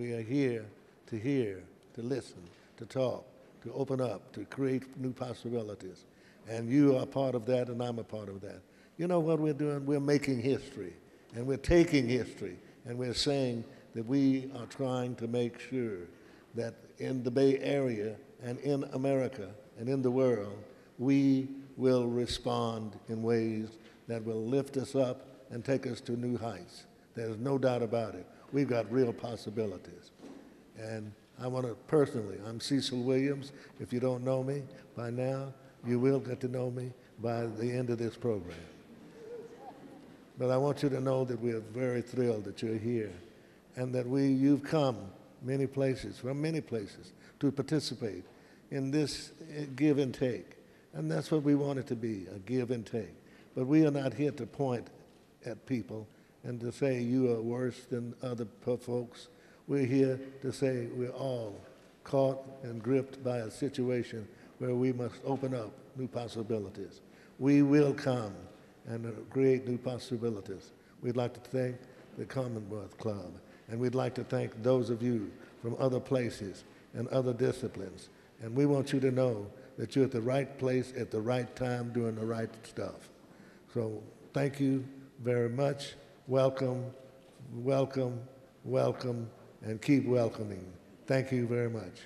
we are here, to listen, to talk, to open up, to create new possibilities. And you are part of that, and I'm a part of that. You know what we're doing? We're making history, and we're taking history, and we're saying that we are trying to make sure that in the Bay Area and in America and in the world, we will respond in ways that will lift us up and take us to new heights. There's no doubt about it. We've got real possibilities. And I want to personally, I'm Cecil Williams. If you don't know me by now, you will get to know me by the end of this program. But I want you to know that we are very thrilled that you're here and that you've come many places, from many places, to participate in this give and take. And that's what we want it to be, a give and take. But we are not here to point at people and to say you are worse than other folks. We're here to say we're all caught and gripped by a situation where we must open up new possibilities. We will come and create new possibilities. We'd like to thank the Commonwealth Club, and we'd like to thank those of you from other places and other disciplines. And we want you to know that you're at the right place at the right time doing the right stuff. So thank you very much. Welcome, welcome, welcome, and keep welcoming. Thank you very much.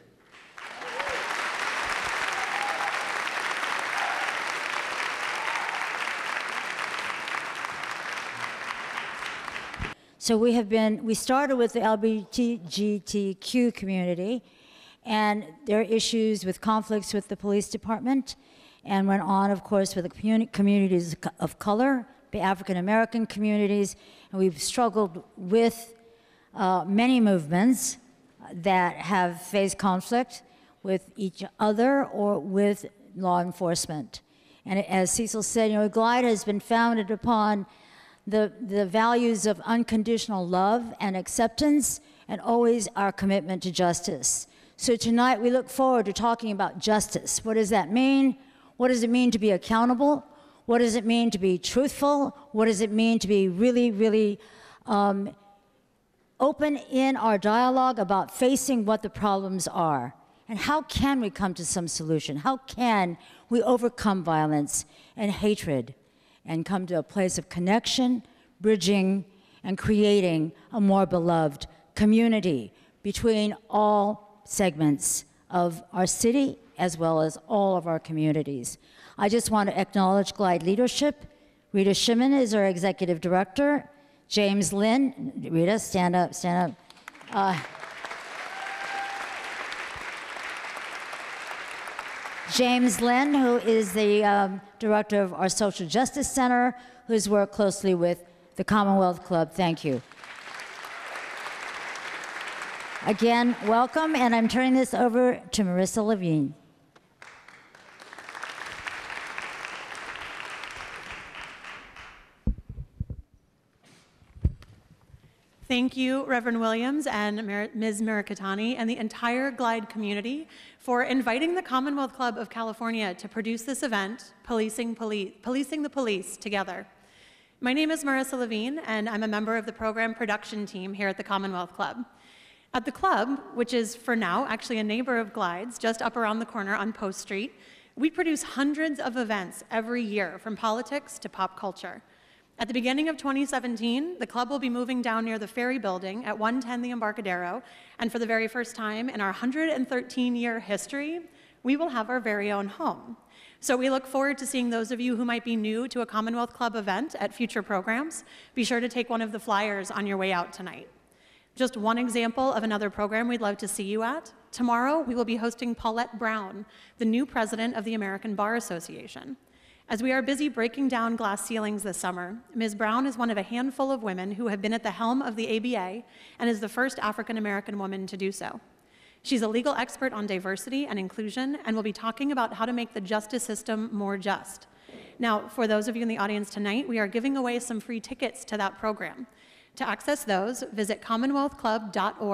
So we started with the LGBTQ community, and there are issues with conflicts with the police department, and went on, of course, with the communities of color, the African American communities, and we've struggled with many movements that have faced conflict with each other or with law enforcement. And as Cecil said, you know, GLIDE has been founded upon the values of unconditional love and acceptance, and always our commitment to justice. So tonight we look forward to talking about justice. What does that mean? What does it mean to be accountable? What does it mean to be truthful? What does it mean to be really, really open in our dialogue about facing what the problems are? And how can we come to some solution? How can we overcome violence and hatred and come to a place of connection, bridging, and creating a more beloved community between all segments of our city as well as all of our communities? I just want to acknowledge GLIDE leadership. Rita Shimon is our executive director. James Lynn, Rita, stand up, stand up. James Lynn, who is the director of our Social Justice Center, who's worked closely with the Commonwealth Club. Thank you. Again, welcome, and I'm turning this over to Marissa Levine. Thank you, Reverend Williams and Ms. Mirikitani and the entire GLIDE community for inviting the Commonwealth Club of California to produce this event, Policing the Police Together. My name is Marissa Levine, and I'm a member of the program production team here at the Commonwealth Club. At the club, which is for now actually a neighbor of GLIDE's just up around the corner on Post Street, we produce hundreds of events every year, from politics to pop culture. At the beginning of 2017, the club will be moving down near the Ferry Building at 110 the Embarcadero, and for the very first time in our 113-year history, we will have our very own home. So we look forward to seeing those of you who might be new to a Commonwealth Club event at future programs. Be sure to take one of the flyers on your way out tonight. Just one example of another program we'd love to see you at. Tomorrow, we will be hosting Paulette Brown, the new president of the American Bar Association. As we are busy breaking down glass ceilings this summer, Ms. Brown is one of a handful of women who have been at the helm of the ABA and is the first African-American woman to do so. She's a legal expert on diversity and inclusion and will be talking about how to make the justice system more just. Now, for those of you in the audience tonight, we are giving away some free tickets to that program. To access those, visit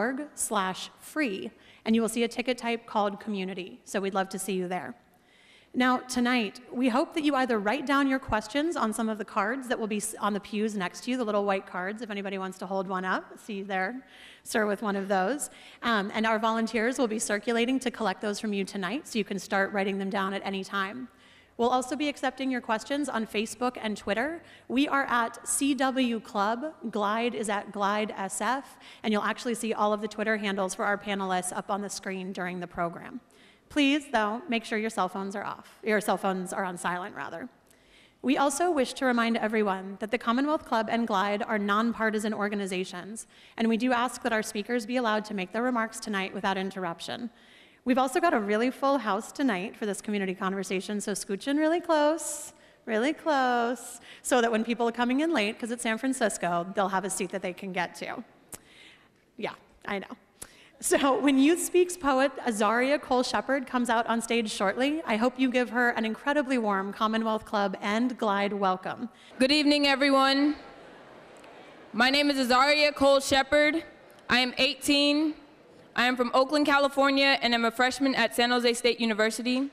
commonwealthclub.org/free, and you will see a ticket type called Community, so we'd love to see you there. Now, tonight, we hope that you either write down your questions on some of the cards that will be on the pews next to you, the little white cards, if anybody wants to hold one up. See you there, sir, with one of those. And our volunteers will be circulating to collect those from you tonight, so you can start writing them down at any time. We'll also be accepting your questions on Facebook and Twitter. We are at CW Club. Glide is at Glide SF, and you'll actually see all of the Twitter handles for our panelists up on the screen during the program. Please, though, make sure your cell phones are off. Your cell phones are on silent, rather. We also wish to remind everyone that the Commonwealth Club and Glide are nonpartisan organizations, and we do ask that our speakers be allowed to make their remarks tonight without interruption. We've also got a really full house tonight for this community conversation, so scooch in really close, so that when people are coming in late, because it's San Francisco, they'll have a seat that they can get to. Yeah, I know. So when Youth Speaks poet Azaria Cole-Shepard comes out on stage shortly, I hope you give her an incredibly warm Commonwealth Club and Glide welcome. Good evening, everyone. My name is Azaria Cole-Shepard. I am 18. I am from Oakland, California, and I'm a freshman at San Jose State University.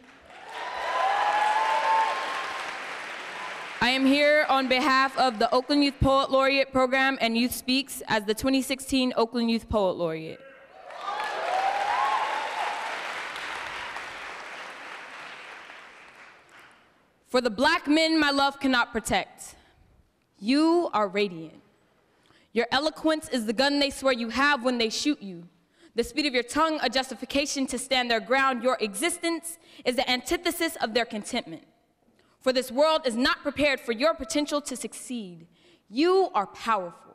I am here on behalf of the Oakland Youth Poet Laureate Program and Youth Speaks as the 2016 Oakland Youth Poet Laureate. For the black men my love cannot protect, you are radiant. Your eloquence is the gun they swear you have when they shoot you. The speed of your tongue, a justification to stand their ground. Your existence is the antithesis of their contentment. For this world is not prepared for your potential to succeed. You are powerful.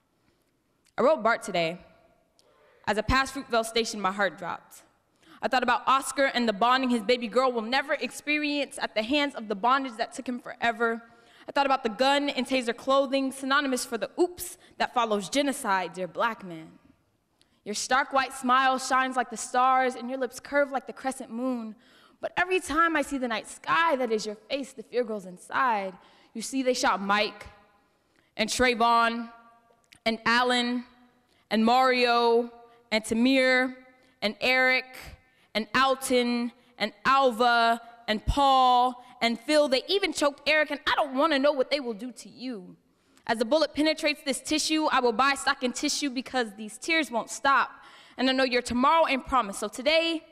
I wrote Bart today. As I passed Fruitvale Station, my heart dropped. I thought about Oscar and the bonding his baby girl will never experience at the hands of the bondage that took him forever. I thought about the gun and taser clothing, synonymous for the oops that follows genocide, dear black man. Your stark white smile shines like the stars, and your lips curve like the crescent moon. But every time I see the night sky that is your face, the fear grows inside. You see they shot Mike, and Trayvon, and Alan, and Mario, and Tamir, and Eric, and Alton, and Alva, and Paul, and Phil. They even choked Eric, and I don't want to know what they will do to you. As the bullet penetrates this tissue, I will buy stock in tissue because these tears won't stop. And I know your tomorrow ain't promised. So today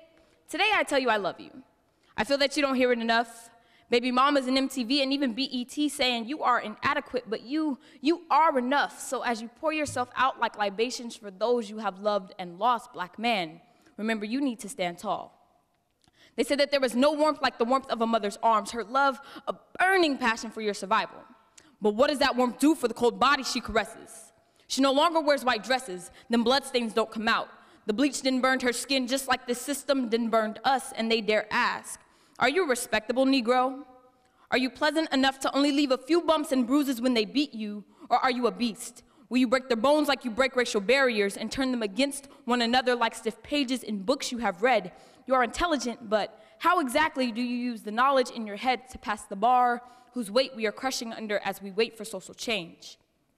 I tell you I love you. I feel that you don't hear it enough. Baby mamas and MTV and even BET saying you are inadequate, but you are enough. So as you pour yourself out like libations for those you have loved and lost, black man, remember you need to stand tall. They said that there was no warmth like the warmth of a mother's arms, her love, a burning passion for your survival. But what does that warmth do for the cold body she caresses? She no longer wears white dresses, then bloodstains don't come out. The bleach didn't burn her skin just like this system didn't burn us, and they dare ask, are you a respectable Negro? Are you pleasant enough to only leave a few bumps and bruises when they beat you, or are you a beast? Will you break their bones like you break racial barriers and turn them against one another like stiff pages in books you have read? You are intelligent, but how exactly do you use the knowledge in your head to pass the bar whose weight we are crushing under as we wait for social change?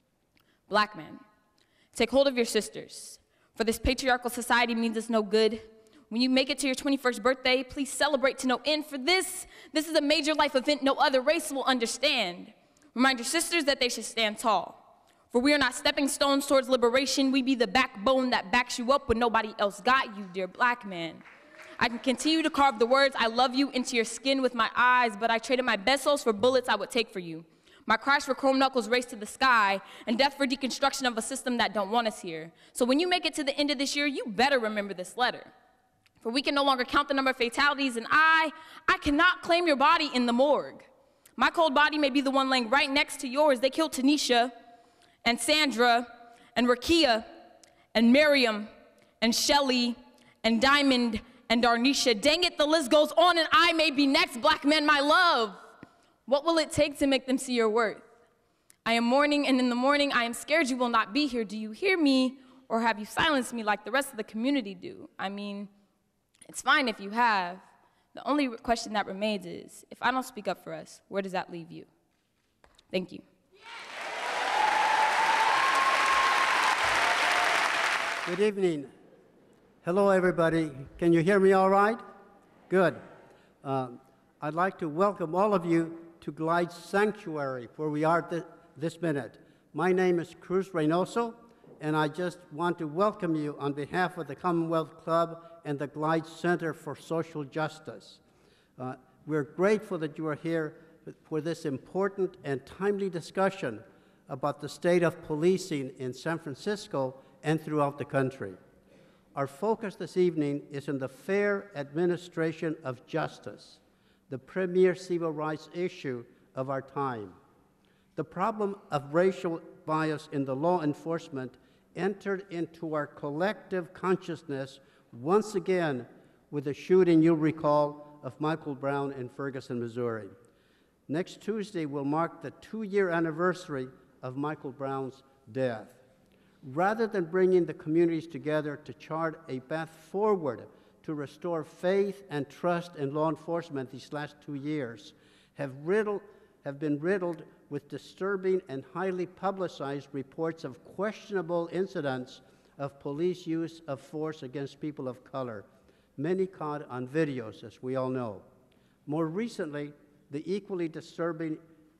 Black men, take hold of your sisters, for this patriarchal society means it's no good. When you make it to your 21st birthday, please celebrate to no end, for this is a major life event no other race will understand. Remind your sisters that they should stand tall. For we are not stepping stones towards liberation. We be the backbone that backs you up when nobody else got you, dear black man. I can continue to carve the words I love you into your skin with my eyes, but I traded my pesos for bullets I would take for you. My cries for chrome knuckles race to the sky, and death for deconstruction of a system that don't want us here. So when you make it to the end of this year, you better remember this letter. For we can no longer count the number of fatalities, and I cannot claim your body in the morgue. My cold body may be the one laying right next to yours. They killed Tanisha, and Sandra, and Rakia, and Miriam, and Shelly, and Diamond, and Darnisha. Dang it, the list goes on, and I may be next, black men, my love. What will it take to make them see your worth? I am mourning, and in the morning, I am scared you will not be here. Do you hear me, or have you silenced me like the rest of the community do? I mean, it's fine if you have. The only question that remains is, if I don't speak up for us, where does that leave you? Thank you. Good evening. Hello, everybody. Can you hear me all right? Good. I'd like to welcome all of you to Glide Sanctuary, where we are this minute. My name is Cruz Reynoso, and I just want to welcome you on behalf of the Commonwealth Club and the Glide Center for Social Justice. We're grateful that you are here for this important and timely discussion about the state of policing in San Francisco and throughout the country. Our focus this evening is on the fair administration of justice, the premier civil rights issue of our time. The problem of racial bias in the law enforcement entered into our collective consciousness once again with the shooting, you'll recall, of Michael Brown in Ferguson, Missouri. Next Tuesday will mark the 2-year anniversary of Michael Brown's death. Rather than bringing the communities together to chart a path forward to restore faith and trust in law enforcement, these last 2 years have been riddled with disturbing and highly publicized reports of questionable incidents of police use of force against people of color, many caught on videos, as we all know. More recently, the equally disturbance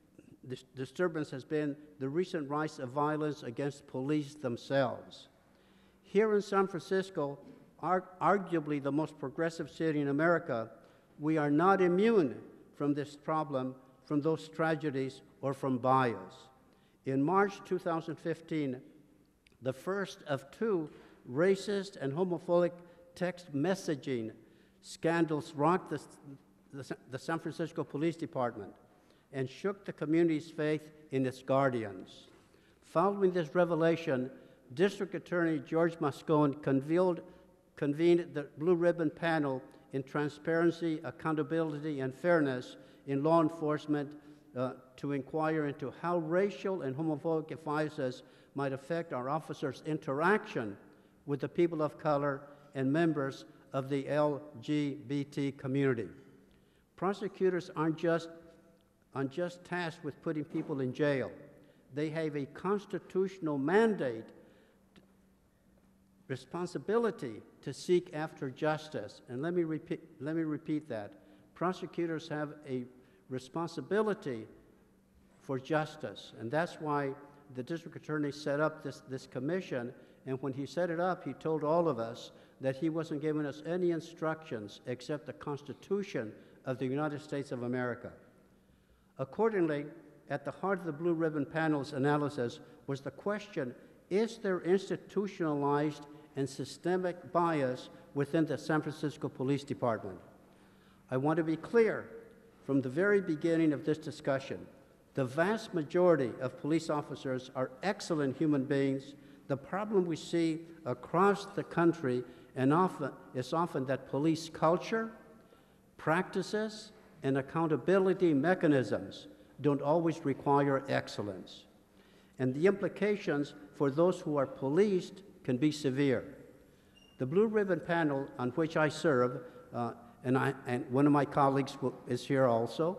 has been the recent rise of violence against police themselves. Here in San Francisco, arguably the most progressive city in America, we are not immune from this problem, from those tragedies, or from bias. In March 2015, the first of 2 racist and homophobic text messaging scandals rocked the San Francisco Police Department and shook the community's faith in its guardians. Following this revelation, District Attorney George Gascón convened the Blue Ribbon Panel in Transparency, Accountability, and Fairness in Law Enforcement to inquire into how racial and homophobic biases might affect our officers' interaction with the people of color and members of the LGBT community. Prosecutors aren't just tasked with putting people in jail. They have a constitutional mandate, responsibility to seek after justice. And let me repeat that. Prosecutors have a responsibility for justice, and that's why the district attorney set up this commission. And when he set it up, he told all of us that he wasn't giving us any instructions except the Constitution of the United States of America. Accordingly, at the heart of the Blue Ribbon Panel's analysis was the question, is there institutionalized and systemic bias within the San Francisco Police Department? I want to be clear from the very beginning of this discussion, the vast majority of police officers are excellent human beings. The problem we see across the country is often that police culture, practices, and accountability mechanisms don't always require excellence. And the implications for those who are policed can be severe. The Blue Ribbon Panel, on which I serve, and one of my colleagues is here also,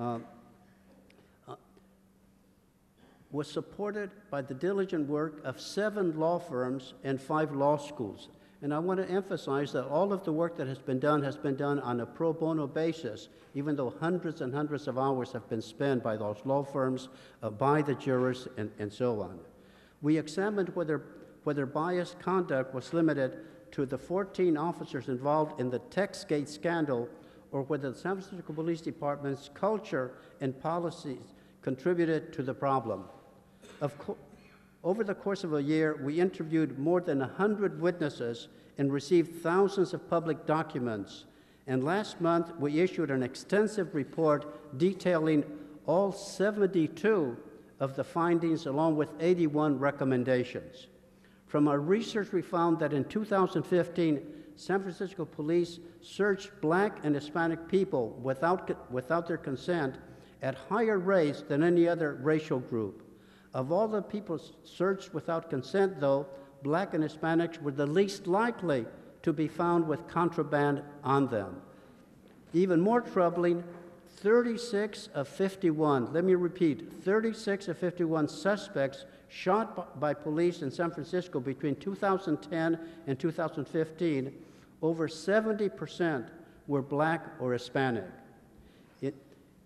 was supported by the diligent work of 7 law firms and 5 law schools. And I want to emphasize that all of the work that has been done on a pro bono basis, even though hundreds and hundreds of hours have been spent by those law firms, by the jurors, and so on. We examined whether biased conduct was limited to the 14 officers involved in the TextGate scandal, or whether the San Francisco Police Department's culture and policies contributed to the problem. Over the course of a year, we interviewed more than 100 witnesses and received thousands of public documents. And last month, we issued an extensive report detailing all 72 of the findings, along with 81 recommendations. From our research, we found that in 2015, San Francisco police searched Black and Hispanic people without their consent at higher rates than any other racial group. Of all the people searched without consent, though, Black and Hispanics were the least likely to be found with contraband on them. Even more troubling, 36 of 51, let me repeat, 36 of 51 suspects shot by police in San Francisco between 2010 and 2015, over 70% were Black or Hispanic.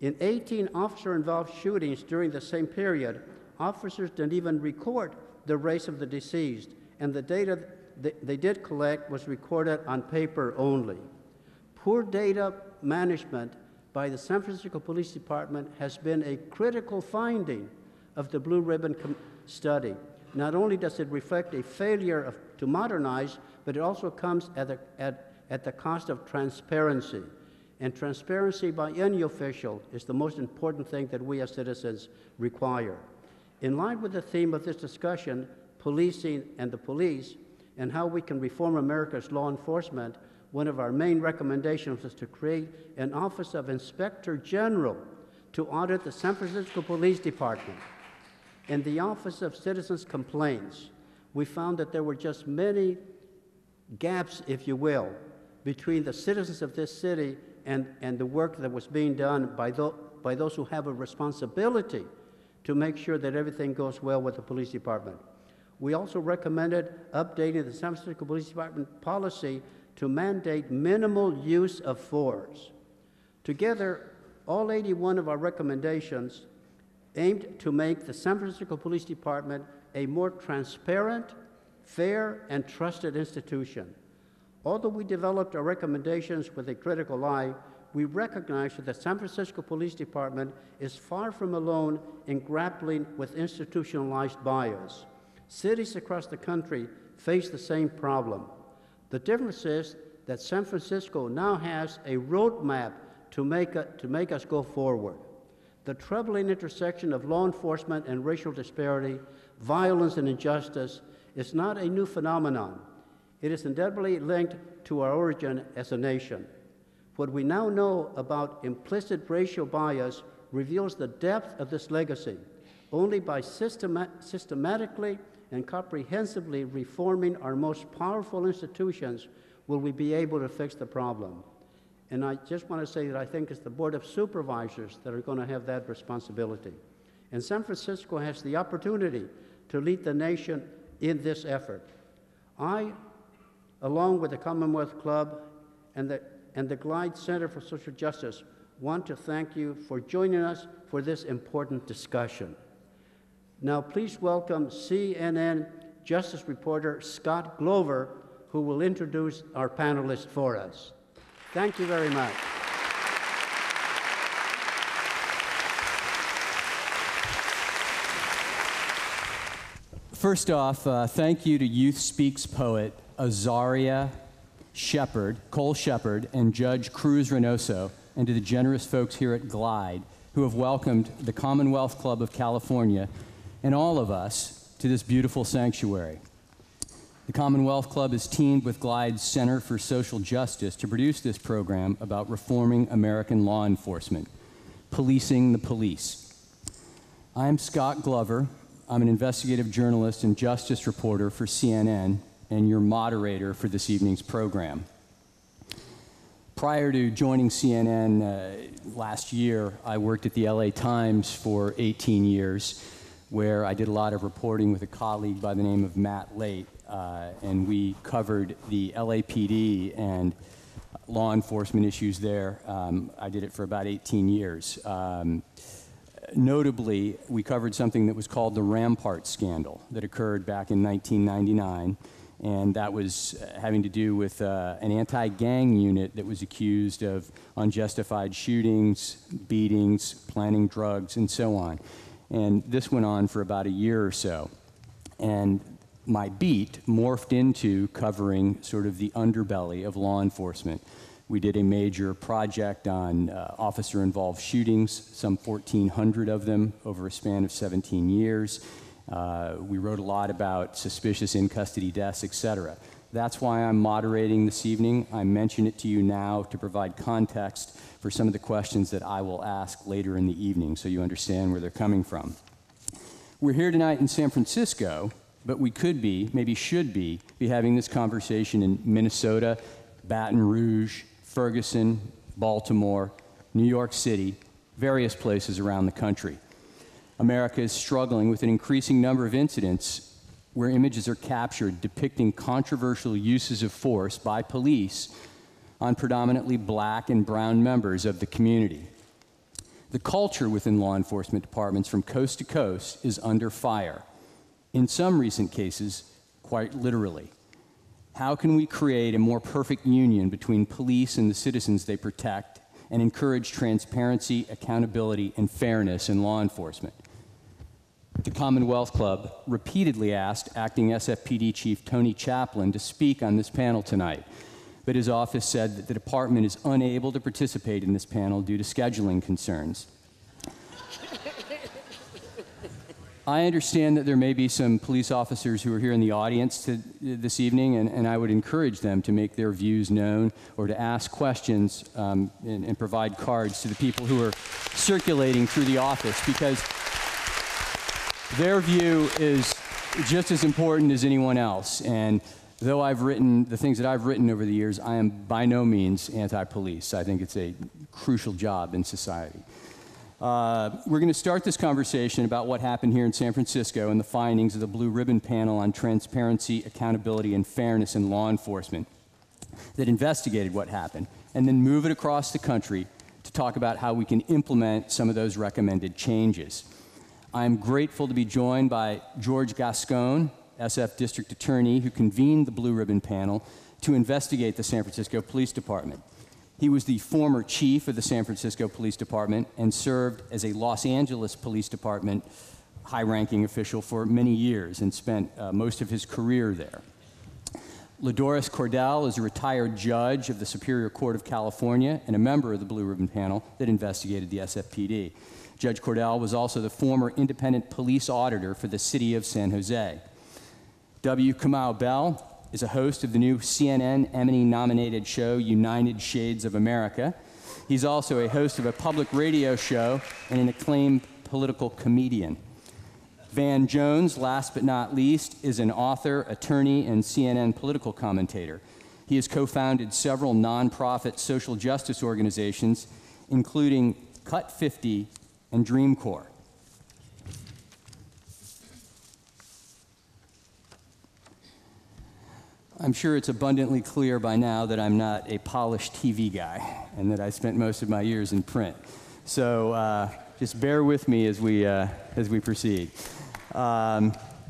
In 18 officer-involved shootings during the same period, officers didn't even record the race of the deceased, and the data they did collect was recorded on paper only. Poor data management by the San Francisco Police Department has been a critical finding of the Blue Ribbon study. Not only does it reflect a failure to modernize, but it also comes at the cost of transparency. And transparency by any official is the most important thing that we as citizens require. In line with the theme of this discussion, policing and the police, and how we can reform America's law enforcement, one of our main recommendations is to create an Office of Inspector General to audit the San Francisco Police Department. In the Office of Citizens Complaints, we found that there were just many gaps, if you will, between the citizens of this city and the work that was being done by those who have a responsibility to make sure that everything goes well with the police department. We also recommended updating the San Francisco Police Department policy to mandate minimal use of force. Together, all 81 of our recommendations aimed to make the San Francisco Police Department a more transparent, fair, and trusted institution. Although we developed our recommendations with a critical eye, we recognize that the San Francisco Police Department is far from alone in grappling with institutionalized bias. Cities across the country face the same problem. The difference is that San Francisco now has a roadmap to make us go forward. The troubling intersection of law enforcement and racial disparity, violence and injustice is not a new phenomenon. It is indelibly linked to our origin as a nation. What we now know about implicit racial bias reveals the depth of this legacy. Only by systematically and comprehensively reforming our most powerful institutions will we be able to fix the problem. And I just want to say that I think it's the Board of Supervisors that are going to have that responsibility. And San Francisco has the opportunity to lead the nation in this effort. I, along with the Commonwealth Club and the Glide Center for Social Justice, want to thank you for joining us for this important discussion. Now, please welcome CNN Justice reporter Scott Glover, who will introduce our panelists for us. Thank you very much. First off, thank you to Youth Speaks poet Azaria Cole Shepard, and Judge Cruz Reynoso, and to the generous folks here at Glide who have welcomed the Commonwealth Club of California and all of us to this beautiful sanctuary. The Commonwealth Club is teamed with Glide's Center for Social Justice to produce this program about reforming American law enforcement, policing the police. I'm Scott Glover. I'm an investigative journalist and justice reporter for CNN and your moderator for this evening's program. Prior to joining CNN last year, I worked at the LA Times for 18 years, where I did a lot of reporting with a colleague by the name of Matt Late, and we covered the LAPD and law enforcement issues there. I did it for about 18 years. Notably, we covered something that was called the Rampart scandal that occurred back in 1999, and that was having to do with an anti-gang unit that was accused of unjustified shootings, beatings, planting drugs, and so on. And this went on for about a year or so. And my beat morphed into covering sort of the underbelly of law enforcement. We did a major project on officer-involved shootings, some 1,400 of them over a span of 17 years. We wrote a lot about suspicious in-custody deaths, etc. That's why I'm moderating this evening. I mention it to you now to provide context for some of the questions that I will ask later in the evening so you understand where they're coming from. We're here tonight in San Francisco, but we could be, maybe should be having this conversation in Minnesota, Baton Rouge, Ferguson, Baltimore, New York City, various places around the country. America is struggling with an increasing number of incidents where images are captured depicting controversial uses of force by police on predominantly black and brown members of the community. The culture within law enforcement departments from coast to coast is under fire. In some recent cases, quite literally. How can we create a more perfect union between police and the citizens they protect and encourage transparency, accountability, and fairness in law enforcement? The Commonwealth Club repeatedly asked Acting SFPD Chief Tony Chaplin to speak on this panel tonight, but his office said that the department is unable to participate in this panel due to scheduling concerns. I understand that there may be some police officers who are here in the audience this evening, and I would encourage them to make their views known or to ask questions and provide cards to the people who are circulating through the office, because their view is just as important as anyone else. And though I've written the things that I've written over the years, I am by no means anti-police. I think it's a crucial job in society. We're going to start this conversation about what happened here in San Francisco and the findings of the Blue Ribbon Panel on Transparency, Accountability, and Fairness in Law Enforcement that investigated what happened, and then move it across the country to talk about how we can implement some of those recommended changes. I'm grateful to be joined by George Gascón, SF District Attorney, who convened the Blue Ribbon Panel to investigate the San Francisco Police Department. He was the former chief of the San Francisco Police Department and served as a Los Angeles Police Department high-ranking official for many years and spent most of his career there. LaDoris Cordell is a retired judge of the Superior Court of California and a member of the Blue Ribbon Panel that investigated the SFPD. Judge Cordell was also the former independent police auditor for the city of San Jose. W. Kamau Bell is a host of the new CNN Emmy-nominated show United Shades of America. He's also a host of a public radio show and an acclaimed political comedian. Van Jones, last but not least, is an author, attorney, and CNN political commentator. He has co-founded several nonprofit social justice organizations, including Cut 50 and Dream Corps. I'm sure it's abundantly clear by now that I'm not a polished TV guy and that I spent most of my years in print. So just bear with me as we proceed. I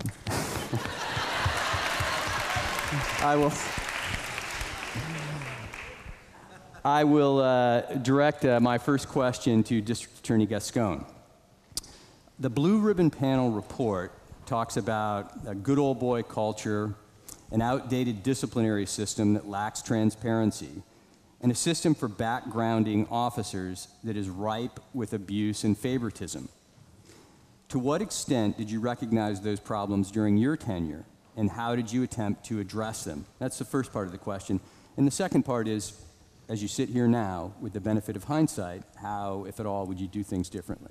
will direct my first question to District Attorney Gascón. The Blue Ribbon Panel report talks about a good old boy culture, an outdated disciplinary system that lacks transparency, and a system for backgrounding officers that is ripe with abuse and favoritism. To what extent did you recognize those problems during your tenure, and how did you attempt to address them? That's the first part of the question. And the second part is, as you sit here now, with the benefit of hindsight, how, if at all, would you do things differently?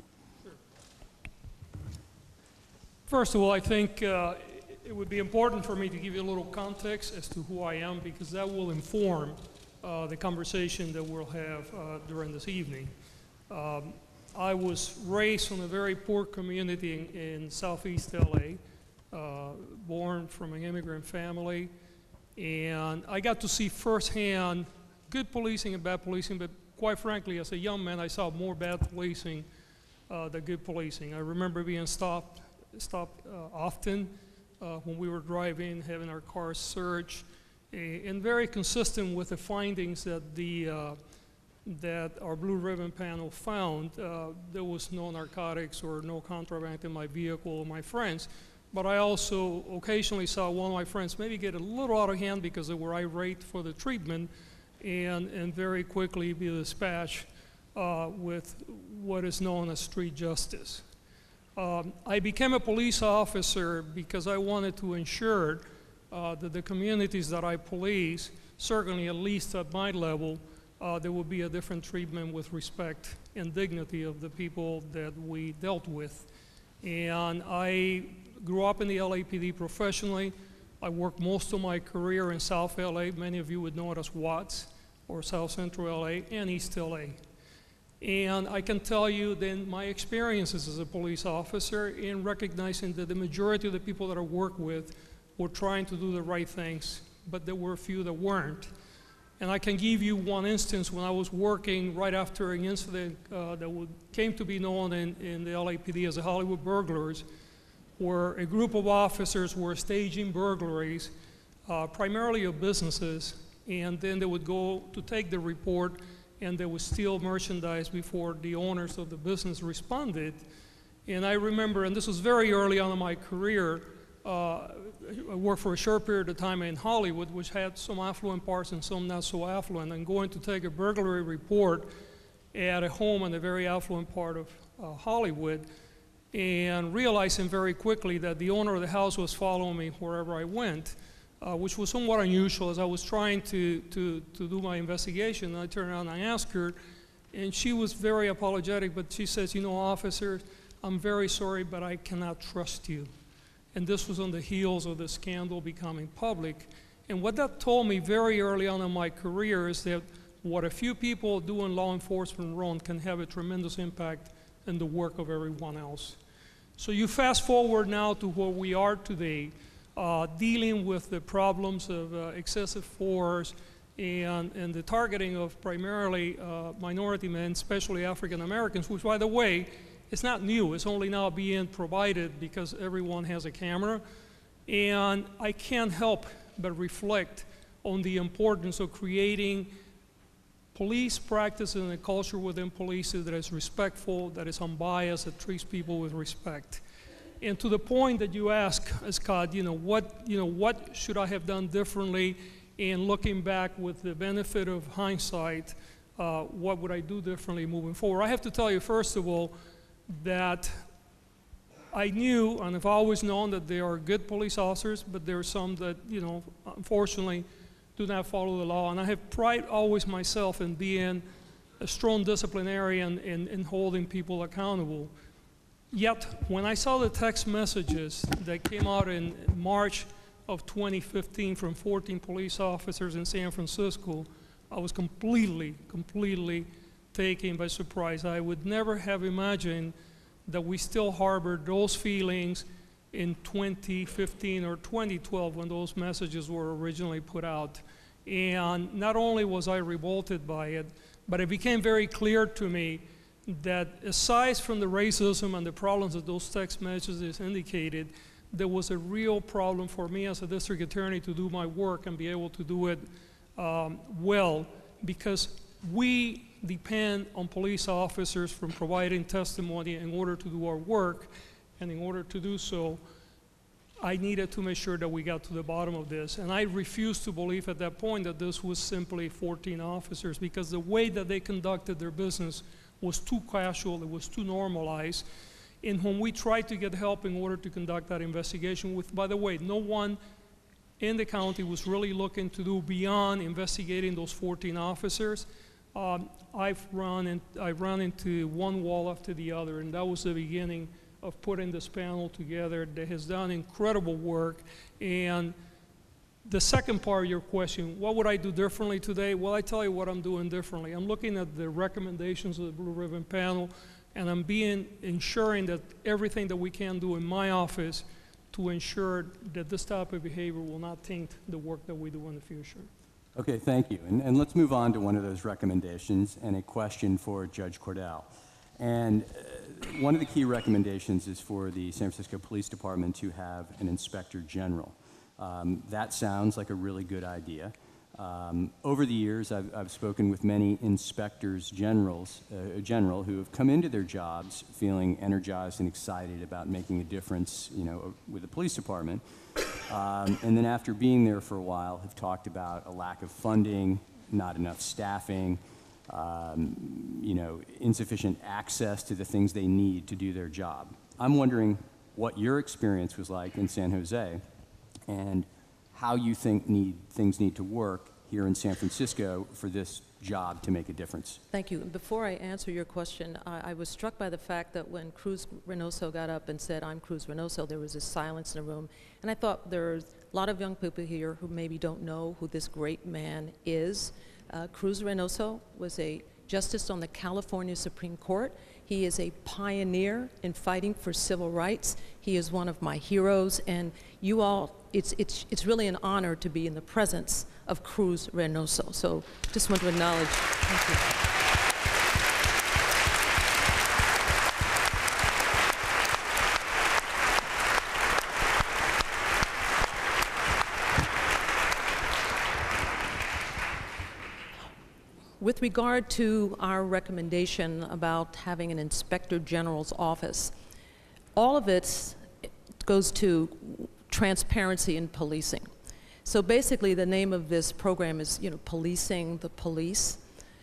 First of all, I think it would be important for me to give you a little context as to who I am, because that will inform the conversation that we'll have during this evening. I was raised in a very poor community in Southeast LA, born from an immigrant family, and I got to see firsthand good policing and bad policing, but quite frankly, as a young man, I saw more bad policing than good policing. I remember being stopped often when we were driving, having our cars searched, and very consistent with the findings that that our Blue Ribbon Panel found. There was no narcotics or no contraband in my vehicle or my friends, but I also occasionally saw one of my friends maybe get a little out of hand because they were irate for the treatment, and very quickly be dispatched with what is known as street justice. I became a police officer because I wanted to ensure that the communities that I police, certainly at least at my level, there would be a different treatment with respect and dignity of the people that we dealt with. And I grew up in the LAPD professionally. I worked most of my career in South LA. Many of you would know it as Watts, or South Central LA, and East LA. And I can tell you that my experiences as a police officer in recognizing that the majority of the people that I work with were trying to do the right things, but there were a few that weren't. And I can give you one instance when I was working right after an incident that came to be known in the LAPD as the Hollywood burglars, where a group of officers were staging burglaries, primarily of businesses, and then they would go to take the report and they would steal merchandise before the owners of the business responded. And I remember, and this was very early on in my career, I worked for a short period of time in Hollywood, which had some affluent parts and some not so affluent, and going to take a burglary report at a home in a very affluent part of Hollywood, and realizing very quickly that the owner of the house was following me wherever I went, which was somewhat unusual as I was trying to do my investigation. And I turned around and I asked her, and she was very apologetic, but she says, you know, officer, I'm very sorry, but I cannot trust you. And this was on the heels of the scandal becoming public. And what that told me very early on in my career is that what a few people do in law enforcement wrong can have a tremendous impact in the work of everyone else. So you fast forward now to where we are today, dealing with the problems of excessive force and the targeting of primarily minority men, especially African Americans, which, by the way, it's not new. It's only now being provided because everyone has a camera. And I can't help but reflect on the importance of creating police practice and a culture within police that is respectful, that is unbiased, that treats people with respect. And to the point that you ask, Scott, what should I have done differently? And looking back with the benefit of hindsight, what would I do differently moving forward? I have to tell you, first of all, that I knew, and I've always known, that there are good police officers, but there are some that, unfortunately, do not follow the law. And I have pride always myself in being a strong disciplinarian in holding people accountable. Yet, when I saw the text messages that came out in March of 2015 from 14 police officers in San Francisco, I was completely taken by surprise. I would never have imagined that we still harbored those feelings in 2015 or 2012 when those messages were originally put out. And not only was I revolted by it, but it became very clear to me that aside from the racism and the problems that those text messages indicated, there was a real problem for me as a district attorney to do my work and be able to do it well, because we depend on police officers from providing testimony in order to do our work, and in order to do so, I needed to make sure that we got to the bottom of this. And I refused to believe at that point that this was simply 14 officers, because the way that they conducted their business was too casual, it was too normalized. And when we tried to get help in order to conduct that investigation, with, by the way, no one in the county was really looking to do beyond investigating those 14 officers, I've run into one wall after the other, and that was the beginning of putting this panel together that has done incredible work. And the second part of your question, what would I do differently today? Well, I tell you what I'm doing differently. I'm looking at the recommendations of the Blue Ribbon panel, and I'm ensuring that everything that we can do in my office to ensure that this type of behavior will not taint the work that we do in the future. Okay, thank you. And let's move on to one of those recommendations and a question for Judge Cordell. And one of the key recommendations is for the San Francisco Police Department to have an inspector general. That sounds like a really good idea. Over the years, I've spoken with many inspectors general who have come into their jobs feeling energized and excited about making a difference, with the police department. And then after being there for a while, have talked about a lack of funding, not enough staffing, insufficient access to the things they need to do their job. I'm wondering what your experience was like in San Jose and how you think things need to work here in San Francisco for this job to make a difference. Thank you. Before I answer your question, I was struck by the fact that when Cruz Reynoso got up and said, "I'm Cruz Reynoso," there was a silence in the room. And I thought there's a lot of young people here who maybe don't know who this great man is. Cruz Reynoso was a justice on the California Supreme Court. He is a pioneer in fighting for civil rights. He is one of my heroes, and you all, it's really an honor to be in the presence of Cruz Reynoso. So just want to acknowledge. Thank you. With regard to our recommendation about having an Inspector General's office, all of it goes to transparency in policing. So basically the name of this program is, policing the police.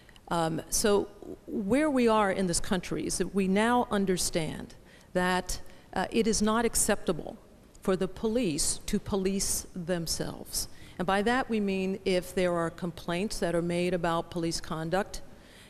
So where we are in this country is that we now understand that it is not acceptable for the police to police themselves. And by that we mean if there are complaints that are made about police conduct,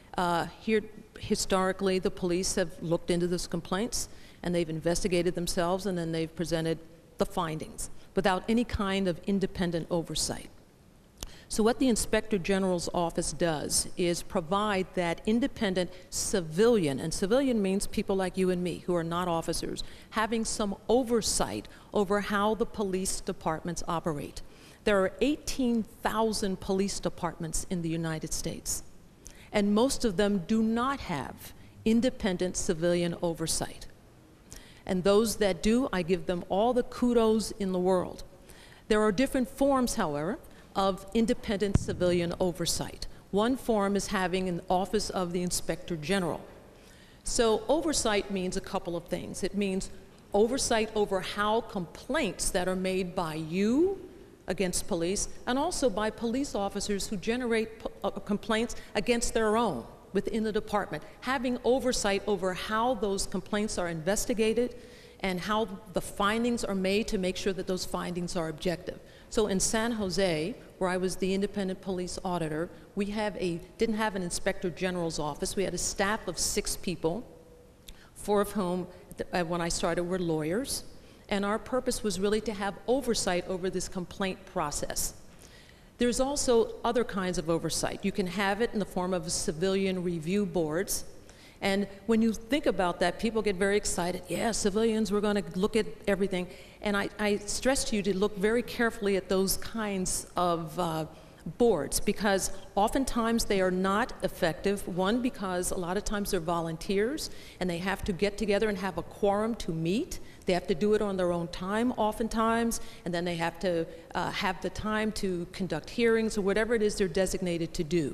historically the police have looked into those complaints and they've investigated themselves and then they've presented the findings without any kind of independent oversight. So what the Inspector General's office does is provide that independent civilian, and civilian means people like you and me who are not officers, having some oversight over how the police departments operate. There are 18,000 police departments in the United States, and most of them do not have independent civilian oversight. And those that do, I give them all the kudos in the world. There are different forms, however, of independent civilian oversight. One form is having an office of the Inspector General. So oversight means a couple of things. It means oversight over how complaints that are made by you against police, and also by police officers who generate complaints against their own within the department, having oversight over how those complaints are investigated and how the findings are made to make sure that those findings are objective. So in San Jose, where I was the independent police auditor, we didn't have an Inspector General's office. We had a staff of 6 people, 4 of whom, when I started, were lawyers. And our purpose was really to have oversight over this complaint process. There's also other kinds of oversight. You can have it in the form of civilian review boards. And when you think about that, people get very excited. Yeah, civilians, we're going to look at everything. And I stress to you to look very carefully at those kinds of boards, because oftentimes they are not effective. One, because a lot of times they're volunteers and they have to get together and have a quorum to meet. They have to do it on their own time oftentimes, and then they have to have the time to conduct hearings or whatever it is they're designated to do.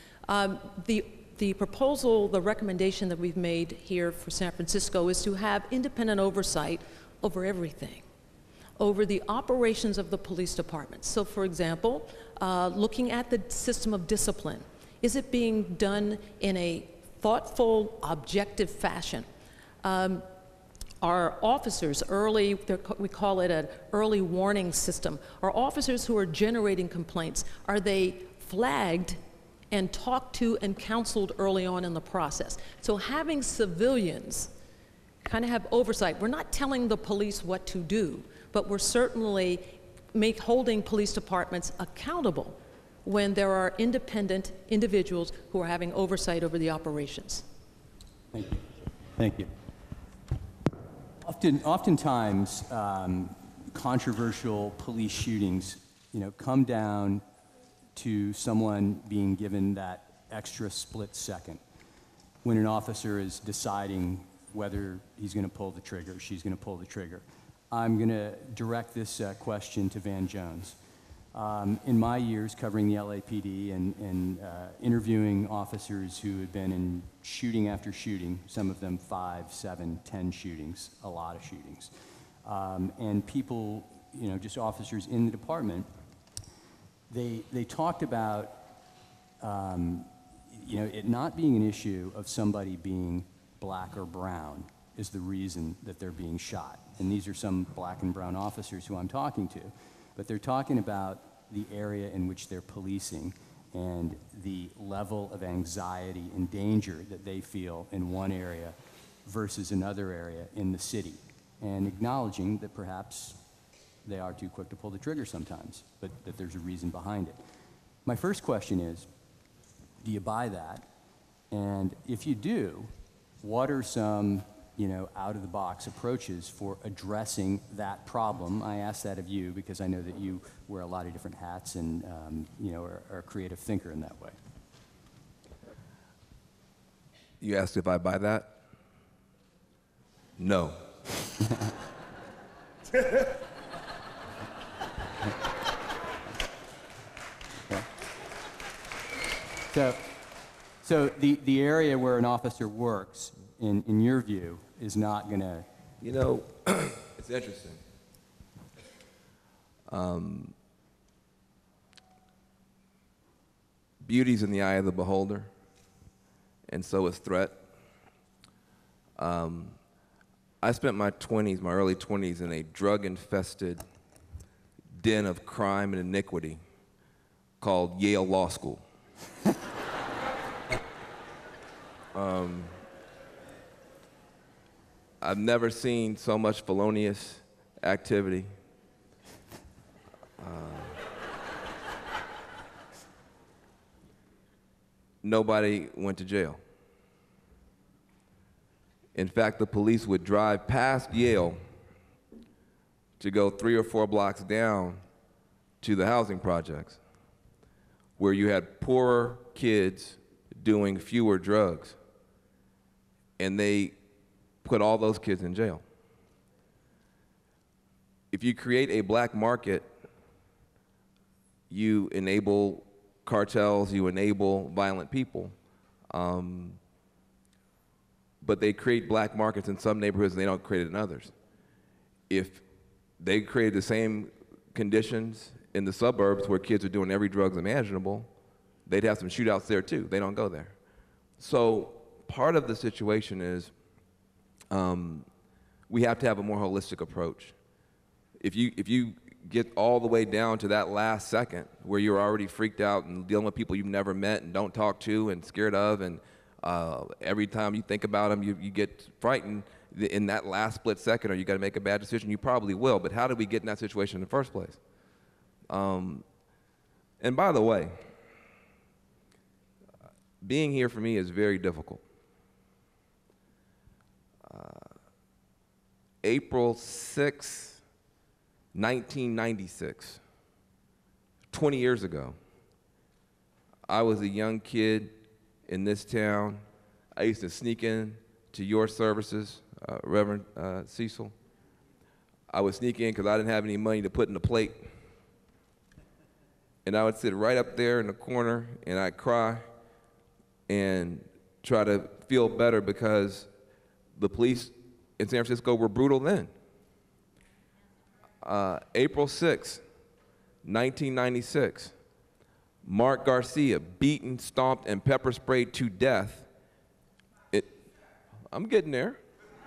The proposal, the recommendation that we've made here for San Francisco is to have independent oversight over everything, over the operations of the police departments. So for example, looking at the system of discipline, is it being done in a thoughtful, objective fashion? Our officers, we call it an early warning system. Our officers who are generating complaints, are they flagged and talked to and counseled early on in the process? So having civilians kind of have oversight. We're not telling the police what to do, but we're certainly holding police departments accountable when there are independent individuals who are having oversight over the operations. Thank you. Thank you. Oftentimes, controversial police shootings, come down to someone being given that extra split second when an officer is deciding whether he's going to pull the trigger or she's going to pull the trigger. I'm going to direct this question to Van Jones. In my years covering the LAPD and interviewing officers who had been in shooting after shooting, some of them 5, 7, 10 shootings, a lot of shootings, and people, just officers in the department, they talked about it not being an issue of somebody being black or brown is the reason that they're being shot. And these are some black and brown officers who I'm talking to. But they're talking about the area in which they're policing and the level of anxiety and danger that they feel in one area versus another area in the city, and acknowledging that perhaps they are too quick to pull the trigger sometimes, but that there's a reason behind it. My first question is, do you buy that? And if you do, what are some out-of-the-box approaches for addressing that problem. I ask that of you because I know that you wear a lot of different hats and are a creative thinker in that way. You asked if I buy that? No. So the area where an officer works, in your view, is not going to... You know, it's interesting. Beauty's in the eye of the beholder, and so is threat. I spent my early 20s, in a drug-infested den of crime and iniquity called Yale Law School. I've never seen so much felonious activity. Nobody went to jail. In fact, the police would drive past Yale to go 3 or 4 blocks down to the housing projects, where you had poorer kids doing fewer drugs, and they put all those kids in jail. If you create a black market, you enable cartels, you enable violent people. But they create black markets in some neighborhoods and they don't create it in others. If they created the same conditions in the suburbs where kids are doing every drug imaginable, they'd have some shootouts there too. They don't go there. So part of the situation is we have to have a more holistic approach. If you get all the way down to that last second where you're already freaked out and dealing with people you've never met and don't talk to and scared of, and every time you think about them, you get frightened, in that last split second, or you got to make a bad decision, you probably will. But how did we get in that situation in the first place? And by the way, being here for me is very difficult. April 6, 1996, 20 years ago, I was a young kid in this town. I used to sneak in to your services, Reverend Cecil. I would sneak in because I didn't have any money to put in the plate. And I would sit right up there in the corner and I'd cry and try to feel better because the police in San Francisco were brutal then. April 6, 1996, Mark Garcia, beaten, stomped, and pepper sprayed to death. I'm getting there.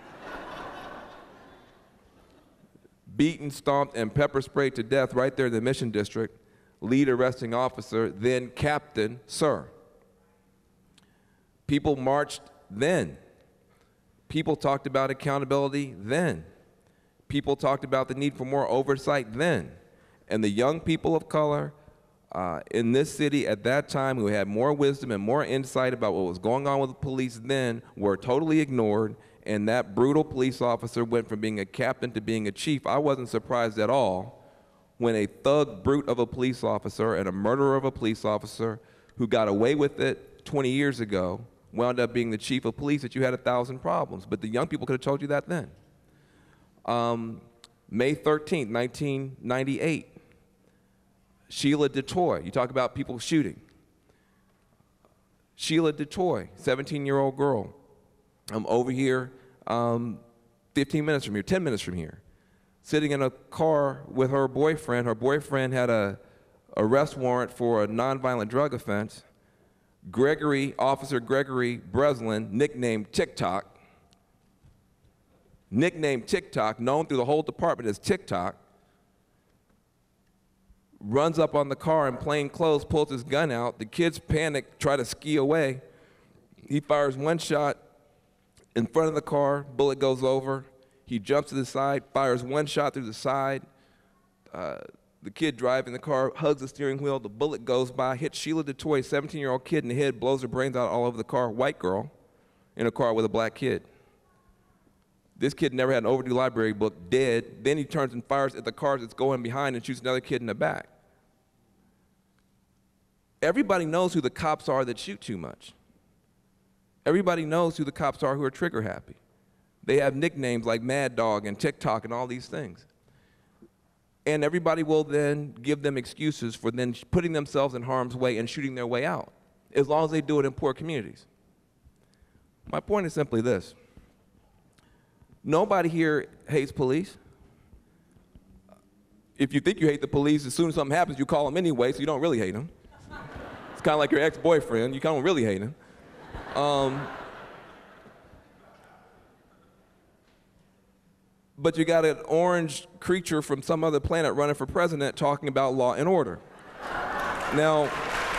Beaten, stomped, and pepper sprayed to death right there in the Mission District. Lead arresting officer, then Captain Sir. People marched then. People talked about accountability then. People talked about the need for more oversight then. And the young people of color in this city at that time, who had more wisdom and more insight about what was going on with the police then, were totally ignored, and that brutal police officer went from being a captain to being a chief. I wasn't surprised at all when a thug brute of a police officer and a murderer of a police officer who got away with it 20 years ago wound up being the chief of police, that you had 1,000 problems. But the young people could have told you that then. May 13th, 1998, Sheila DeToy. You talk about people shooting. Sheila DeToy, 17-year-old girl. I'm over here 15 minutes from here, 10 minutes from here, sitting in a car with her boyfriend. Her boyfriend had a arrest warrant for a nonviolent drug offense. Officer Gregory Breslin, nicknamed TikTok, known through the whole department as TikTok, runs up on the car in plain clothes, pulls his gun out. The kids panic, try to ski away. He fires one shot in front of the car, bullet goes over. He jumps to the side, fires one shot through the side. The kid driving the car hugs the steering wheel, the bullet goes by, hits Sheila DeToy, 17-year-old kid in the head, blows her brains out all over the car, white girl in a car with a black kid. This kid never had an overdue library book, dead. Then he turns and fires at the cars that's going behind and shoots another kid in the back. Everybody knows who the cops are that shoot too much. Everybody knows who the cops are who are trigger happy. They have nicknames like Mad Dog and TikTok and all these things. And everybody will then give them excuses for then putting themselves in harm's way and shooting their way out, as long as they do it in poor communities. My point is simply this. Nobody here hates police. If you think you hate the police, as soon as something happens, you call them anyway, so you don't really hate them. It's kind of like your ex-boyfriend. You don't really hate him. But you got an orange creature from some other planet running for president talking about law and order. Now,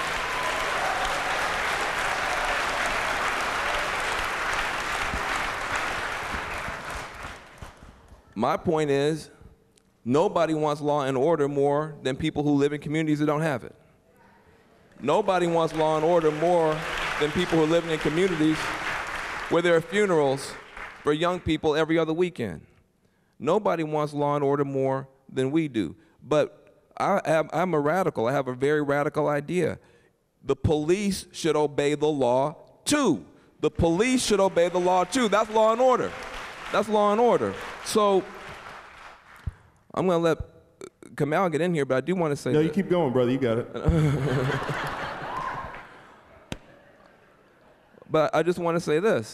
my point is, nobody wants law and order more than people who live in communities that don't have it. Nobody wants law and order more than people who are living in communities where there are funerals for young people every other weekend. Nobody wants law and order more than we do. But I'm a radical. I have a very radical idea. The police should obey the law too. The police should obey the law too. That's law and order. That's law and order. So I'm going to let Kamau get in here, but I do want to say No, you keep going, brother. You got it. But I just want to say this.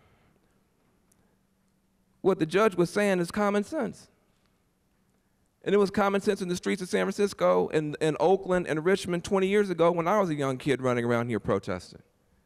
What the judge was saying is common sense. And it was common sense in the streets of San Francisco and Oakland and Richmond 20 years ago when I was a young kid running around here protesting.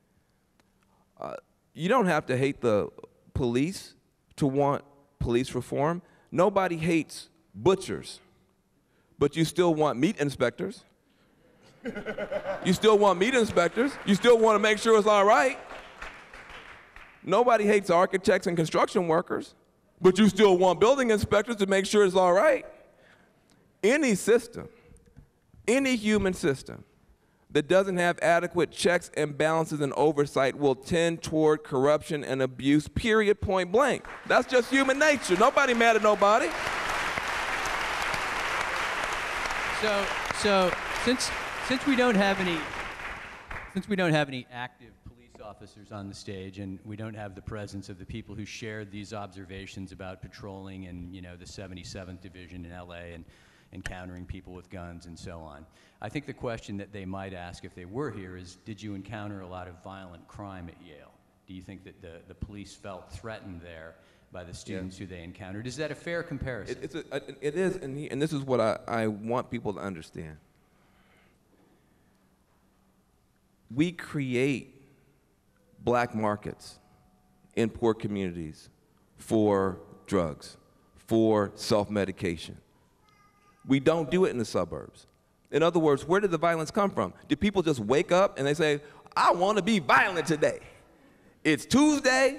You don't have to hate the police to want police reform. Nobody hates butchers, but you still want meat inspectors. You still want meat inspectors. You still want to make sure it's all right. Nobody hates architects and construction workers, but you still want building inspectors to make sure it's all right. Any system, any human system that doesn't have adequate checks and balances and oversight will tend toward corruption and abuse, period, point blank. That's just human nature. Nobody mad at nobody. So since we don't have any active police officers on the stage, and we don't have the presence of the people who shared these observations about patrolling and the 77th Division in LA and encountering people with guns and so on, I think the question that they might ask if they were here is, did you encounter a lot of violent crime at Yale? Do you think that the police felt threatened there by the students who they encountered? Is that a fair comparison? It is, and this is what I want people to understand. We create black markets in poor communities for drugs, for self-medication. We don't do it in the suburbs. In other words, where did the violence come from? Did people just wake up and they say, I want to be violent today. It's Tuesday,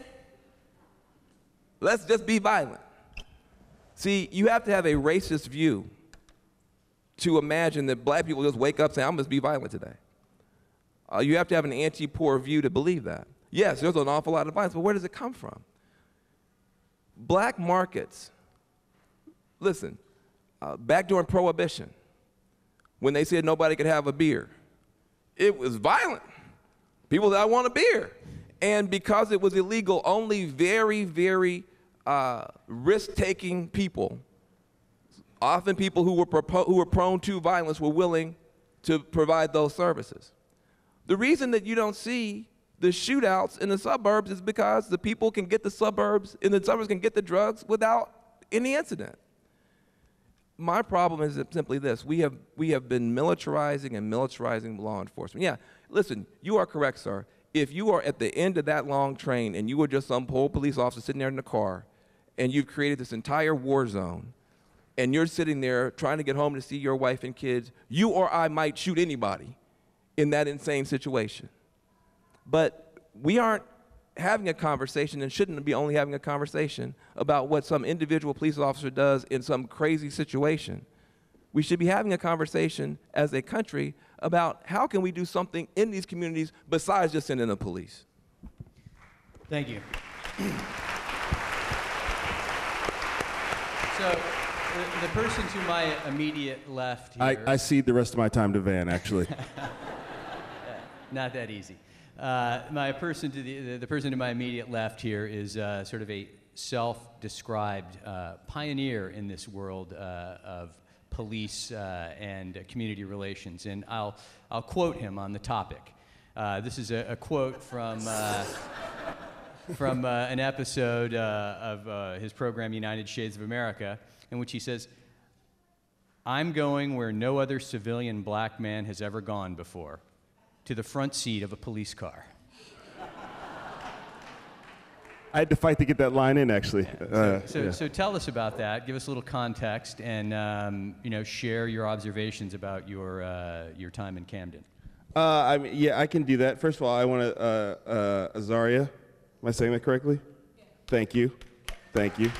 let's just be violent. See, you have to have a racist view to imagine that black people just wake up saying, I'm going to be violent today. You have to have an anti-poor view to believe that. Yes, there's an awful lot of violence, but where does it come from? Black markets, listen, back during Prohibition, when they said nobody could have a beer, it was violent. People said, I want a beer. And because it was illegal, only very, very risk-taking people, often people who were prone to violence, were willing to provide those services. The reason that you don't see the shootouts in the suburbs is because the people can get the suburbs, in the suburbs can get the drugs without any incident. My problem is simply this. We have been militarizing law enforcement. Yeah, listen, you are correct, sir. If you are at the end of that long train and you were just some poor police officer sitting there in the car and you've created this entire war zone and you're sitting there trying to get home to see your wife and kids, you or I might shoot anybody in that insane situation. But we aren't having a conversation, and shouldn't be only having a conversation about what some individual police officer does in some crazy situation. We should be having a conversation as a country about how can we do something in these communities besides just sending the police. Thank you. So the person to my immediate left here. I cede the rest of my time to Van, actually. Not that easy. The person to my immediate left here is sort of a self-described pioneer in this world of police and community relations, and I'll quote him on the topic. This is a quote from an episode of his program United Shades of America, in which he says, "I'm going where no other civilian black man has ever gone before, to the front seat of a police car." I had to fight to get that line in, actually. So tell us about that. Give us a little context, and share your observations about your time in Camden. I can do that. First of all, I want to Azaria. Am I saying that correctly? Yeah. Thank you. Thank you.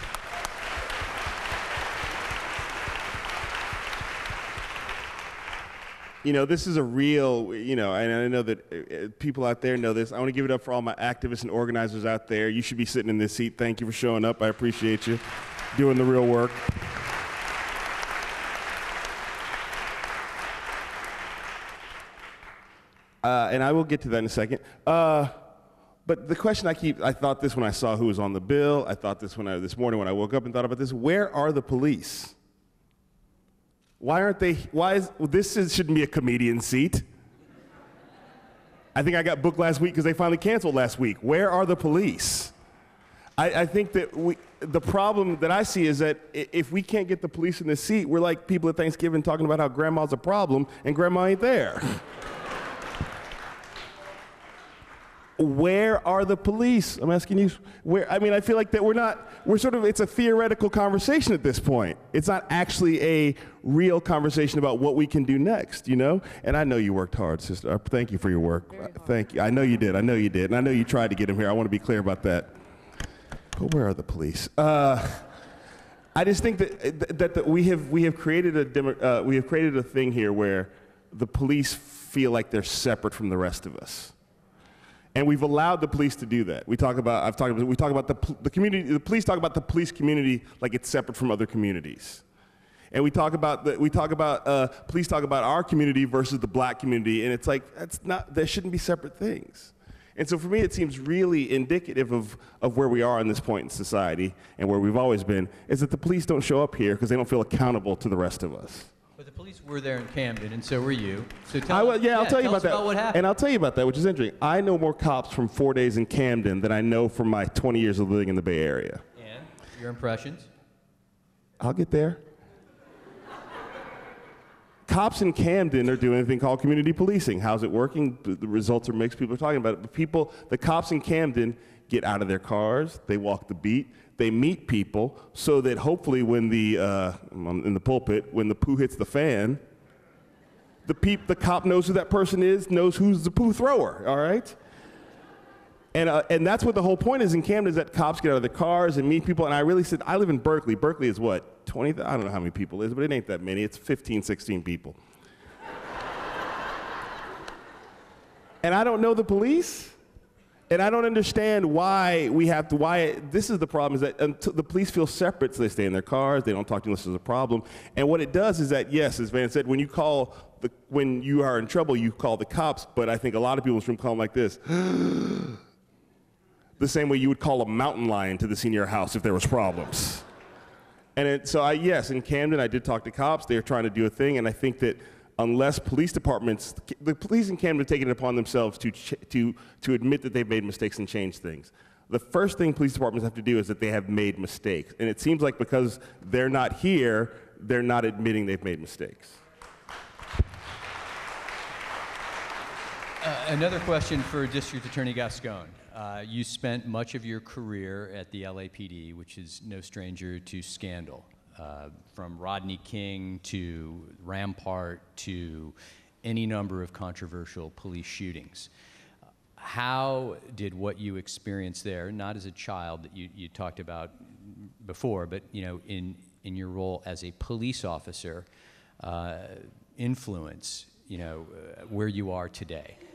This is a real, and I know that people out there know this. I want to give it up for all my activists and organizers out there. You should be sitting in this seat. Thank you for showing up. I appreciate you doing the real work. And I will get to that in a second. But the question I thought this when I saw who was on the bill. I thought this this morning when I woke up and thought about this. Where are the police? Why aren't they? Shouldn't be a comedian seat. I think I got booked last week because they finally canceled last week. Where are the police? I think that the problem that I see is that if we can't get the police in this seat, we're like people at Thanksgiving talking about how grandma's a problem and grandma ain't there. Where are the police? I'm asking you, where? I mean, I feel like that it's a theoretical conversation at this point. It's not actually a real conversation about what we can do next, And I know you worked hard, sister. Thank you for your work. Thank you. I know you did. And I know you tried to get him here. I want to be clear about that. But where are the police? I just think that we have created a thing here where the police feel like they're separate from the rest of us. And we've allowed the police to do that. We talk about the community. The police talk about the police community like it's separate from other communities. And police talk about our community versus the black community, and it's like there shouldn't be separate things. And so for me, it seems really indicative of where we are in this point in society and where we've always been, is that the police don't show up here because they don't feel accountable to the rest of us. But the police were there in Camden, and so were you. So I'll tell you about that. What happened. And I'll tell you about that, which is interesting. I know more cops from 4 days in Camden than I know from my 20 years of living in the Bay Area. And your impressions? I'll get there. Cops in Camden are doing a thing called community policing. How's it working? The results are mixed. People are talking about it. But the cops in Camden get out of their cars. They walk the beat. They meet people so that hopefully when in the pulpit, when the poo hits the fan, the cop knows who that person is, knows who's the poo thrower, all right? And that's what the whole point is in Camden, is that cops get out of their cars and meet people. And I really said, I live in Berkeley. Berkeley is what, 20? I don't know how many people it is, but it ain't that many. It's 15, 16 people. And I don't know the police. And I don't understand why this is the problem, is that the police feel separate, so they stay in their cars, they don't talk to you unless there's a problem. And what it does is that, yes, as Van said, when you are in trouble, you call the cops, but I think a lot of people in this room call them like this. The same way you would call a mountain lion to the senior house if there was problems. And in Camden, I did talk to cops, they're trying to do a thing, and I think that unless the police in Camden have taken it upon themselves to admit that they've made mistakes and change things. The first thing police departments have to do is that they have made mistakes. And it seems like because they're not here, they're not admitting they've made mistakes. Another question for District Attorney Gascón. You spent much of your career at the LAPD, which is no stranger to scandal. From Rodney King to Rampart to any number of controversial police shootings. How did what you experienced there, not as a child that you talked about before, but in your role as a police officer, influence where you are today?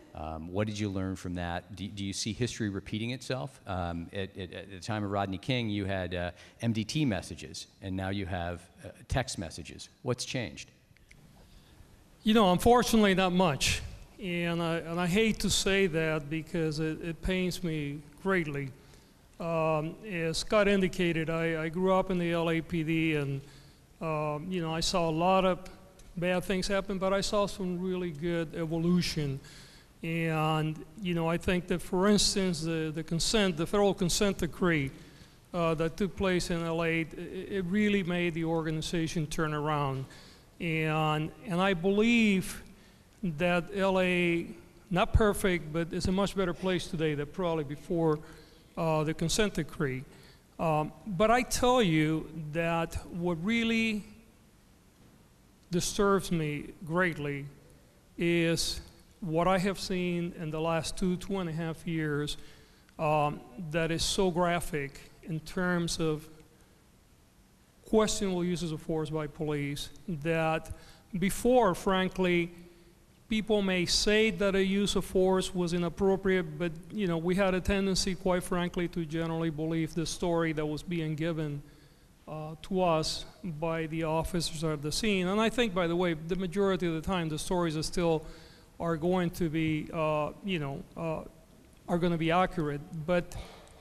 What did you learn from that? Do you see history repeating itself? At the time of Rodney King, you had MDT messages, and now you have text messages. What's changed? You know, unfortunately, not much. And I hate to say that because it pains me greatly. As Scott indicated, I grew up in the LAPD, and you know, I saw a lot of bad things happen, but I saw some really good evolution. And you know, I think that, for instance, the federal consent decree that took place in LA, it really made the organization turn around. And I believe that LA, not perfect, but it's a much better place today than probably before the consent decree. But I tell you that what really disturbs me greatly is what I have seen in the last 2.5 years that is so graphic in terms of questionable uses of force by police, that before, frankly, people may say that a use of force was inappropriate, but you know, we had a tendency, quite frankly, to generally believe the story that was being given to us by the officers at the scene. And I think, by the way, the majority of the time, the stories are going to be, are going to be accurate. But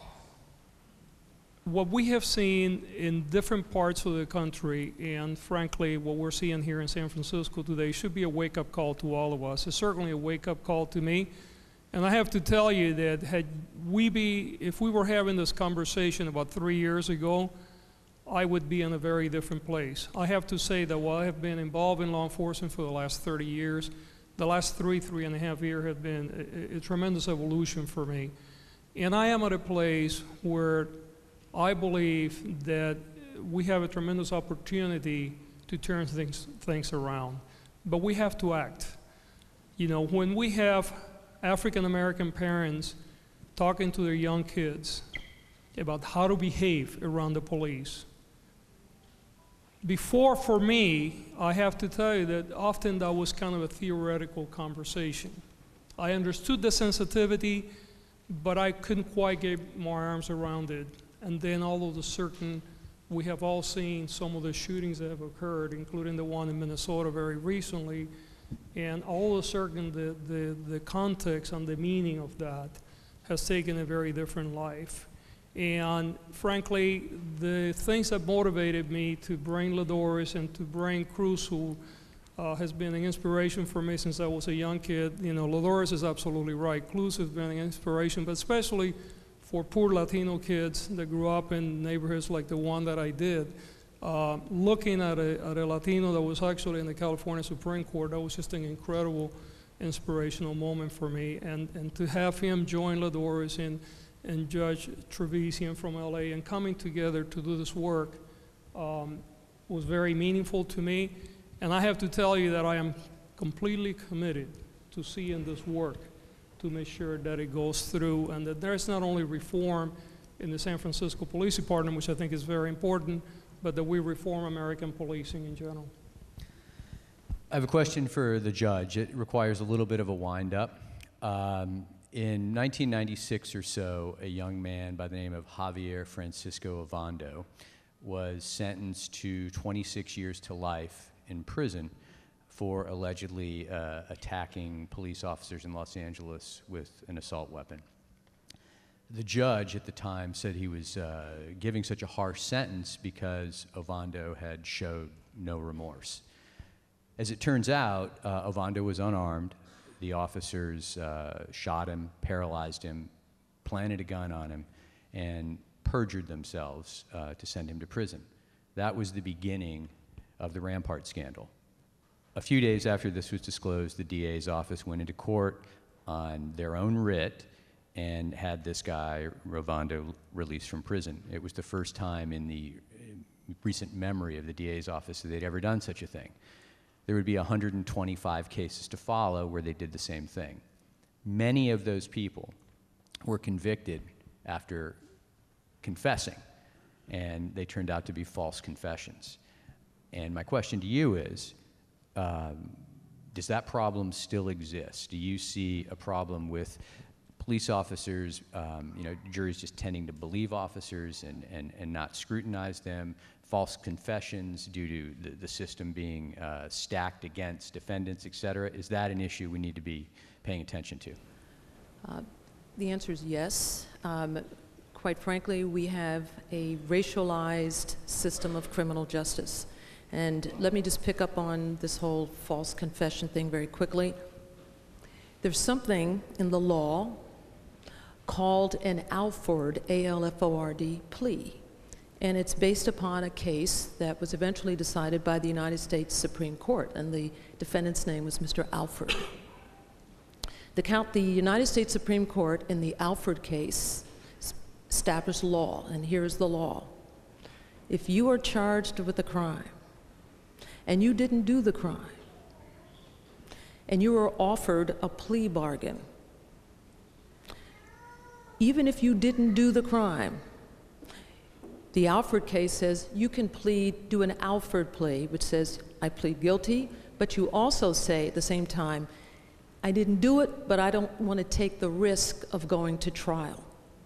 what we have seen in different parts of the country, and frankly, what we're seeing here in San Francisco today, should be a wake-up call to all of us. It's certainly a wake-up call to me. And I have to tell you that if we were having this conversation about 3 years ago, I would be in a very different place. I have to say that while I have been involved in law enforcement for the last 30 years, the last 3.5 years have been a tremendous evolution for me. And I am at a place where I believe that we have a tremendous opportunity to turn things around. But we have to act. You know, when we have African American parents talking to their young kids about how to behave around the police, before, for me, I have to tell you that often that was kind of a theoretical conversation. I understood the sensitivity, but I couldn't quite get my arms around it. And then all of a sudden, we have all seen some of the shootings that have occurred, including the one in Minnesota very recently. And all of a sudden, the context and the meaning of that has taken a very different life. And frankly, the things that motivated me to bring LaDoris and to bring Cruz, who has been an inspiration for me since I was a young kid. You know, LaDoris is absolutely right. Cruz has been an inspiration, but especially for poor Latino kids that grew up in neighborhoods like the one that I did. Looking at a Latino that was actually in the California Supreme Court, that was just an incredible inspirational moment for me. And to have him join LaDoris and Judge Trevisian from LA and coming together to do this work was very meaningful to me. And I have to tell you that I am completely committed to seeing this work to make sure that it goes through and that there's not only reform in the San Francisco Police Department, which I think is very important, but that we reform American policing in general. I have a question for the judge. It requires a little bit of a wind-up. In 1996 or so, a young man by the name of Javier Francisco Ovando was sentenced to 26 years to life in prison for allegedly attacking police officers in Los Angeles with an assault weapon. The judge at the time said he was giving such a harsh sentence because Ovando had showed no remorse. As it turns out, Ovando was unarmed. The officers shot him, paralyzed him, planted a gun on him, and perjured themselves to send him to prison. That was the beginning of the Rampart scandal. A few days after this was disclosed, the DA's office went into court on their own writ and had this guy, Ovando, released from prison. It was the first time in the recent memory of the DA's office that they'd ever done such a thing. There would be 125 cases to follow where they did the same thing. Many of those people were convicted after confessing, and they turned out to be false confessions. And my question to you is, Does that problem still exist? Do you see a problem with police officers, juries just tending to believe officers and not scrutinize them, false confessions due to the system being stacked against defendants, et cetera? Is that an issue we need to be paying attention to? The answer is yes. Quite frankly, we have a racialized system of criminal justice. And let me just pick up on this whole false confession thing very quickly. There's something in the law called an Alford, A-L-F-O-R-D, plea. And it's based upon a case that was eventually decided by the United States Supreme Court, and the defendant's name was Mr. Alford. The United States Supreme Court in the Alford case established law, and here's the law. If you are charged with a crime, and you didn't do the crime, and you were offered a plea bargain, even if you didn't do the crime, the Alford case says you can do an Alford plea, which says, I plead guilty, but you also say at the same time, I didn't do it, but I don't want to take the risk of going to trial.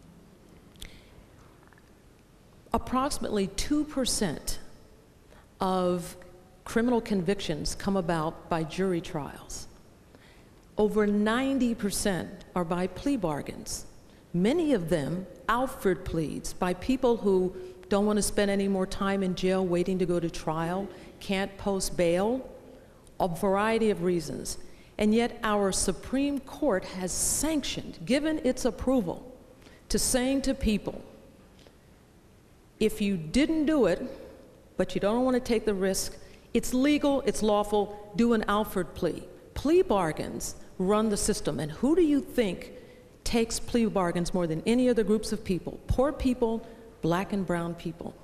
Approximately 2% of criminal convictions come about by jury trials. Over 90% are by plea bargains. Many of them Alford pleas by people who don't want to spend any more time in jail waiting to go to trial, can't post bail, a variety of reasons. And yet our Supreme Court has sanctioned, given its approval, to saying to people, if you didn't do it, but you don't want to take the risk, it's legal, it's lawful, do an Alford plea. Plea bargains run the system, and who do you think takes plea bargains more than any other groups of people? Poor people, black and brown people.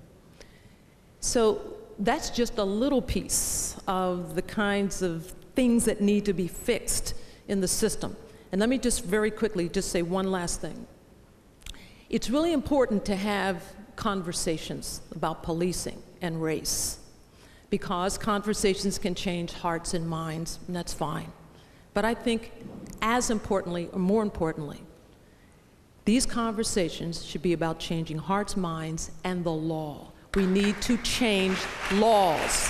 So that's just a little piece of the kinds of things that need to be fixed in the system. And let me just very quickly just say one last thing. It's really important to have conversations about policing and race, because conversations can change hearts and minds, and that's fine. But I think as importantly, or more importantly, these conversations should be about changing hearts, minds, and the law. We need to change laws.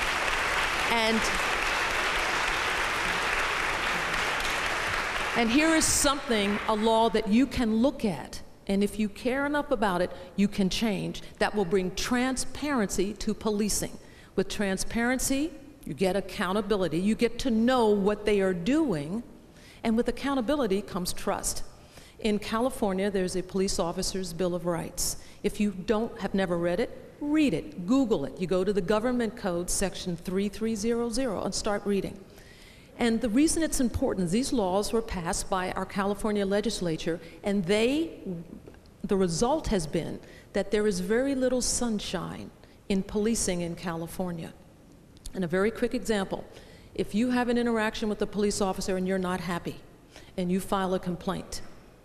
And here is something, a law that you can look at, and if you care enough about it, you can change, that will bring transparency to policing. With transparency, you get accountability, you get to know what they are doing, and with accountability comes trust. In California, there's a police officer's Bill of Rights. If you have never read it, read it, Google it. You go to the government code, section 3300, and start reading. And the reason it's important, these laws were passed by our California legislature, and the result has been that there is very little sunshine in policing in California. And a very quick example, if you have an interaction with a police officer and you're not happy, and you file a complaint,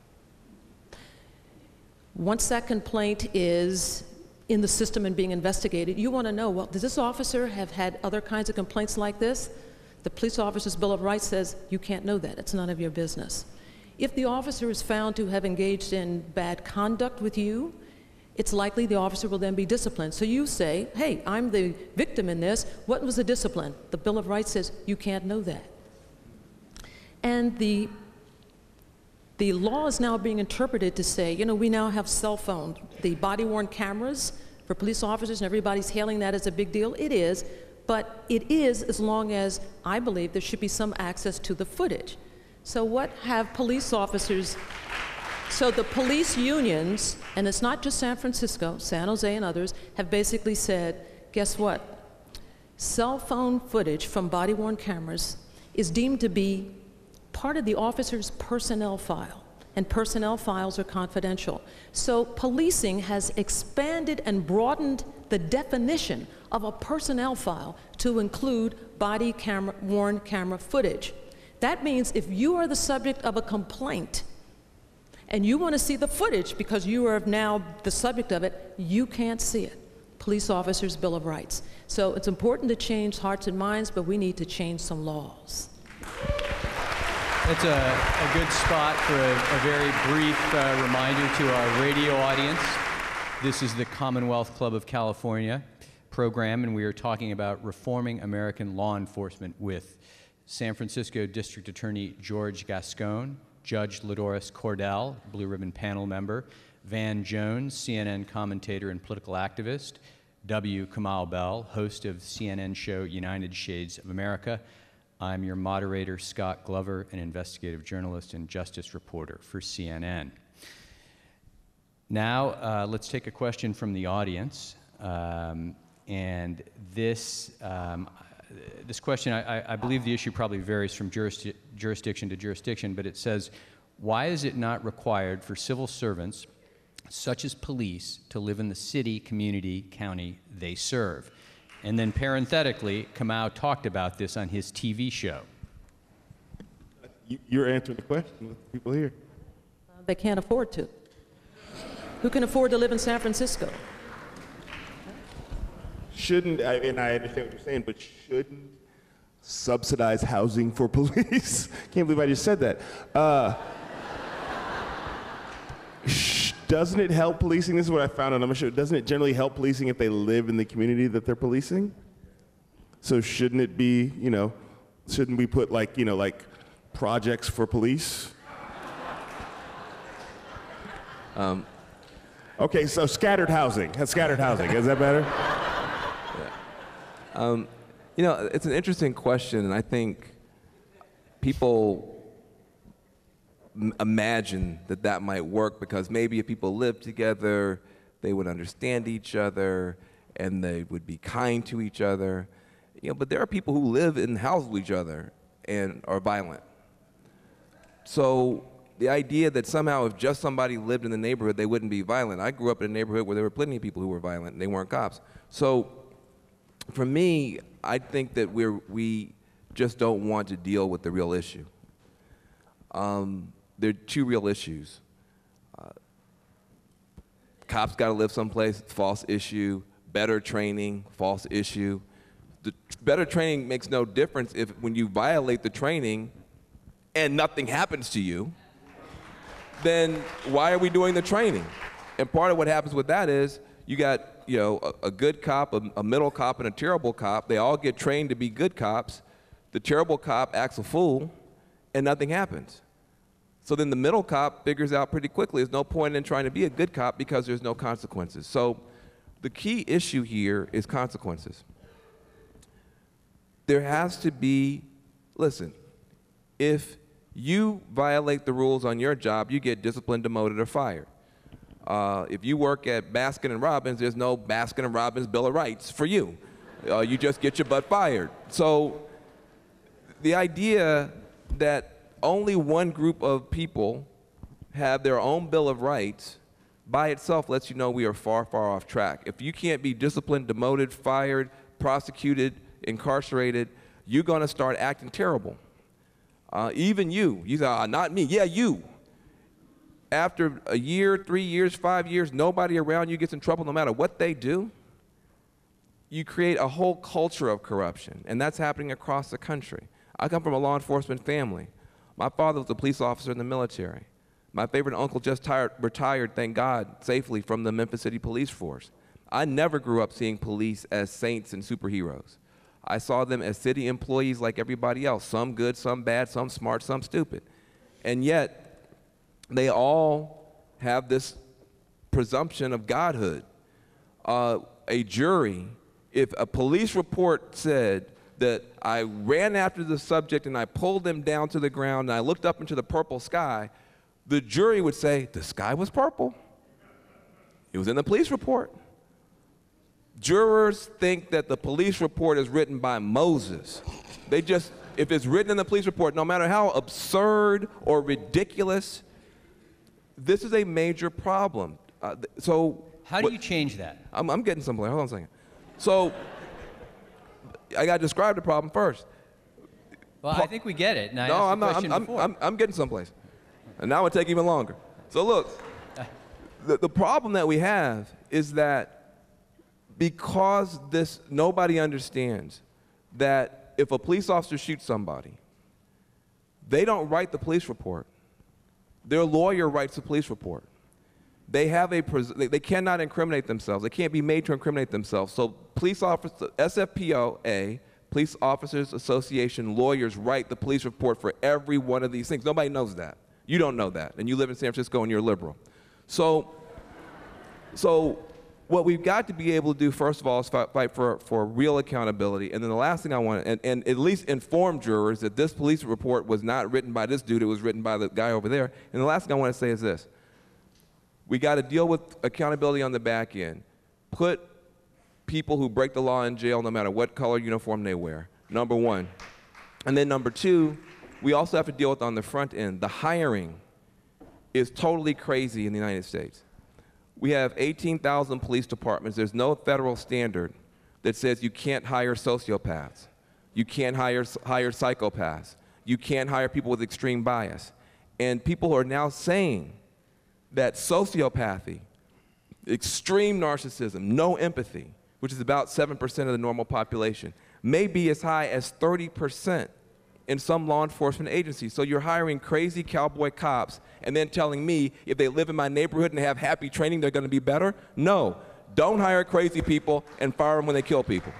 once that complaint is in the system and being investigated, you want to know, well, does this officer have had other kinds of complaints like this? The police officer's Bill of Rights says you can't know that. It's none of your business. If the officer is found to have engaged in bad conduct with you, it's likely the officer will then be disciplined. So you say, hey, I'm the victim in this. What was the discipline? The Bill of Rights says you can't know that. And the law is now being interpreted to say, you know, we now have cell phones, the body-worn cameras for police officers, and everybody's hailing that as a big deal. It is. But it is as long as, I believe, there should be some access to the footage. So what have police officers, so the police unions, and it's not just San Francisco, San Jose and others, have basically said, guess what? Cell phone footage from body-worn cameras is deemed to be part of the officer's personnel file, and personnel files are confidential. So policing has expanded and broadened the definition of a personnel file to include body-worn camera footage. That means if you are the subject of a complaint and you want to see the footage because you are now the subject of it, you can't see it. police officers' Bill of Rights. So it's important to change hearts and minds, but we need to change some laws. That's a good spot for a very brief reminder to our radio audience. This is the Commonwealth Club of California program, and we are talking about reforming American law enforcement with San Francisco District Attorney George Gascón, Judge LaDoris Cordell, Blue Ribbon panel member, Van Jones, CNN commentator and political activist, W. Kamau Bell, host of CNN show United Shades of America. I'm your moderator, Scott Glover, an investigative journalist and justice reporter for CNN. Now, let's take a question from the audience. And this question, I believe the issue probably varies from jurisdiction to jurisdiction, but it says, why is it not required for civil servants, such as police, to live in the city, community, county they serve? And then parenthetically, Kamau talked about this on his TV show. You're answering the question with people here. They can't afford to. Who can afford to live in San Francisco? Shouldn't, and I understand what you're saying, but shouldn't subsidize housing for police? Can't believe I just said that. Doesn't it help policing? This is what I found on a show. Doesn't it generally help policing if they live in the community that they're policing? So shouldn't it be, shouldn't we put like projects for police? Okay, so scattered housing. Scattered housing. Is that better? Yeah. It's an interesting question, and I think people imagine that might work because maybe if people lived together, they would understand each other and they would be kind to each other. But there are people who live in houses with each other and are violent. So the idea that somehow if just somebody lived in the neighborhood, they wouldn't be violent. I grew up in a neighborhood where there were plenty of people who were violent and they weren't cops. So for me, I think that we just don't want to deal with the real issue. There are two real issues. Cops got to live someplace, false issue. Better training, false issue. The better training makes no difference if when you violate the training and nothing happens to you, then why are we doing the training? And part of what happens with that is you got a good cop, a middle cop, and a terrible cop. They all get trained to be good cops. The terrible cop acts a fool, and nothing happens. So then the middle cop figures out pretty quickly there's no point in trying to be a good cop because there's no consequences. So the key issue here is consequences. There has to be, listen, if you violate the rules on your job, you get disciplined, demoted, or fired. If you work at Baskin & Robbins, there's no Baskin & Robbins Bill of Rights for you. You just get your butt fired. So the idea that only one group of people have their own Bill of Rights by itself lets you know we are far, far off track. If you can't be disciplined, demoted, fired, prosecuted, incarcerated, you're going to start acting terrible. Even you say, not me, yeah, you. After a year, 3 years, 5 years, nobody around you gets in trouble no matter what they do. You create a whole culture of corruption, and that's happening across the country. I come from a law enforcement family. My father was a police officer in the military. My favorite uncle just retired, thank God, safely from the Memphis City Police Force. I never grew up seeing police as saints and superheroes. I saw them as city employees like everybody else, some good, some bad, some smart, some stupid. And yet, they all have this presumption of godhood. A jury, if a police report said that I ran after the subject and I pulled them down to the ground and I looked up into the purple sky, the jury would say, the sky was purple. It was in the police report. Jurors think that the police report is written by Moses. They just, if it's written in the police report, no matter how absurd or ridiculous, this is a major problem. So how do you change that? I'm getting somewhere. Hold on a second. So I got to describe the problem first. Well, I think we get it. No, I'm not. I'm getting someplace. And now it take even longer. So look, the problem that we have is that because nobody understands that if a police officer shoots somebody, they don't write the police report. Their lawyer writes the police report. They cannot incriminate themselves. They can't be made to incriminate themselves. So police officers, SFPOA, Police Officers Association lawyers write the police report for every one of these things. Nobody knows that. You don't know that. And you live in San Francisco and you're liberal. So what we've got to be able to do, first of all, is fight for real accountability. And then the last thing I want to, and at least inform jurors that this police report was not written by this dude, it was written by the guy over there. And the last thing I want to say is this. We got to deal with accountability on the back end. Put people who break the law in jail no matter what color uniform they wear, number one. And then number two, we also have to deal with on the front end. The hiring is totally crazy in the United States. We have 18,000 police departments. There's no federal standard that says you can't hire sociopaths. You can't hire psychopaths. You can't hire people with extreme bias. And people are now saying that sociopathy, extreme narcissism, no empathy, which is about 7% of the normal population, may be as high as 30% in some law enforcement agencies. So you're hiring crazy cowboy cops and then telling me if they live in my neighborhood and they have happy training, they're going to be better? No. Don't hire crazy people and fire them when they kill people.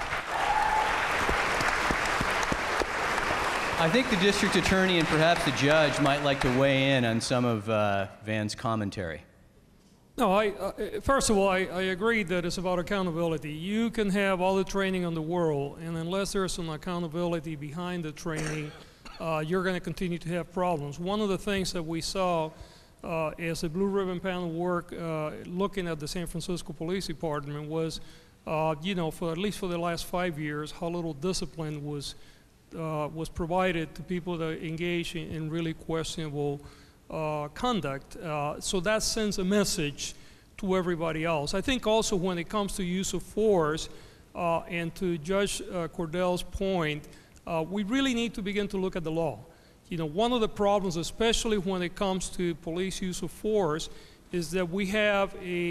I think the district attorney and perhaps the judge might like to weigh in on some of Van's commentary. No, first of all, I agree that it's about accountability. You can have all the training in the world, and unless there's some accountability behind the training, you're going to continue to have problems. One of the things that we saw as a Blue Ribbon panel work looking at the San Francisco Police Department was, for at least for the last 5 years, how little discipline was provided to people that engage in really questionable conduct. So that sends a message to everybody else. I think also when it comes to use of force, and to Judge Cordell's point, we really need to begin to look at the law. One of the problems, especially when it comes to police use of force, is that we have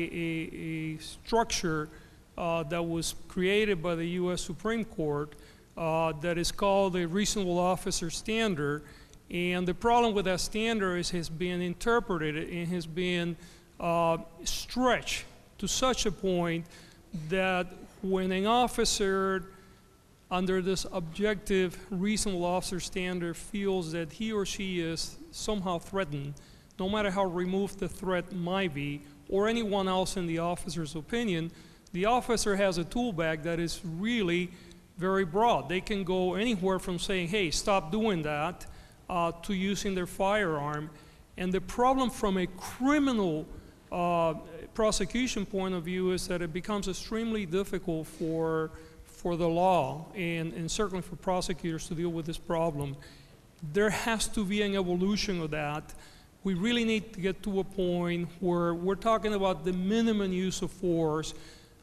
a structure that was created by the U.S. Supreme Court that is called the reasonable officer standard. And the problem with that standard is it has been interpreted and has been stretched to such a point that when an officer under this objective reasonable officer standard feels that he or she is somehow threatened, no matter how removed the threat might be, or anyone else in the officer's opinion, the officer has a tool bag that is really very broad. They can go anywhere from saying, hey, stop doing that, to using their firearm. And the problem from a criminal prosecution point of view is that it becomes extremely difficult for the law and certainly for prosecutors to deal with this problem. There has to be an evolution of that. We really need to get to a point where we're talking about the minimum use of force,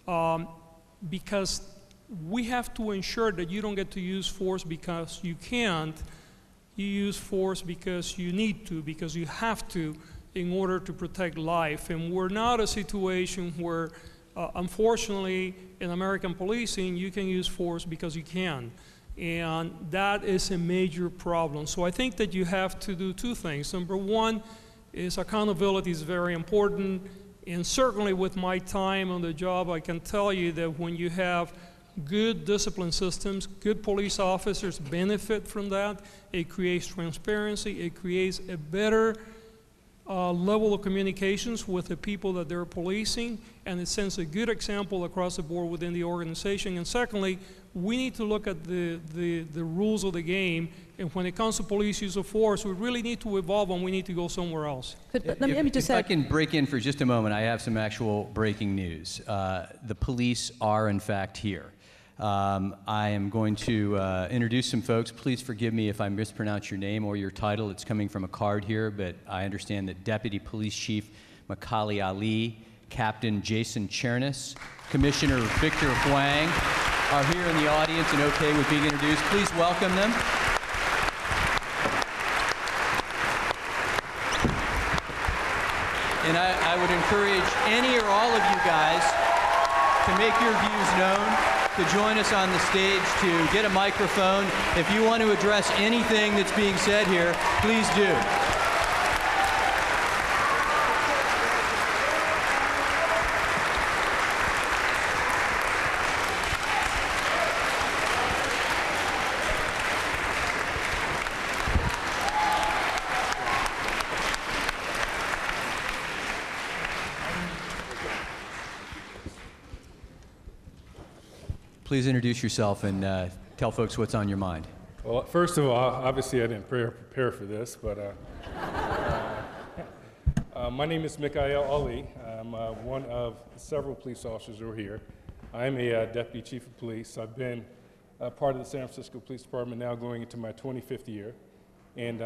because we have to ensure that you don't get to use force because you can't. You use force because you need to, because you have to, in order to protect life. And we're not a situation where, unfortunately, in American policing, you can use force because you can. And that is a major problem. So I think that you have to do two things. Number one is accountability is very important. And certainly with my time on the job, I can tell you that when you have good discipline systems, good police officers benefit from that. It creates transparency. It creates a better level of communications with the people that they're policing, and it sends a good example across the board within the organization. And secondly, we need to look at the rules of the game, and when it comes to police use of force, we really need to evolve and we need to go somewhere else. Let me just add, if I can break in for just a moment, I have some actual breaking news. The police are in fact here. I am going to introduce some folks. Please forgive me if I mispronounce your name or your title. It's coming from a card here, but I understand that Deputy Police Chief Macaulay Ali, Captain Jason Chernis, Commissioner Victor Huang are here in the audience and okay with being introduced. Please welcome them. And I would encourage any or all of you guys to make your views known, to join us on the stage, to get a microphone. If you want to address anything that's being said here, please do. Please introduce yourself and tell folks what's on your mind. Well, first of all, obviously I didn't prepare for this, but my name is Mikael Ali. I'm one of several police officers who are here. I'm a deputy chief of police. I've been part of the San Francisco Police Department now going into my 25th year. And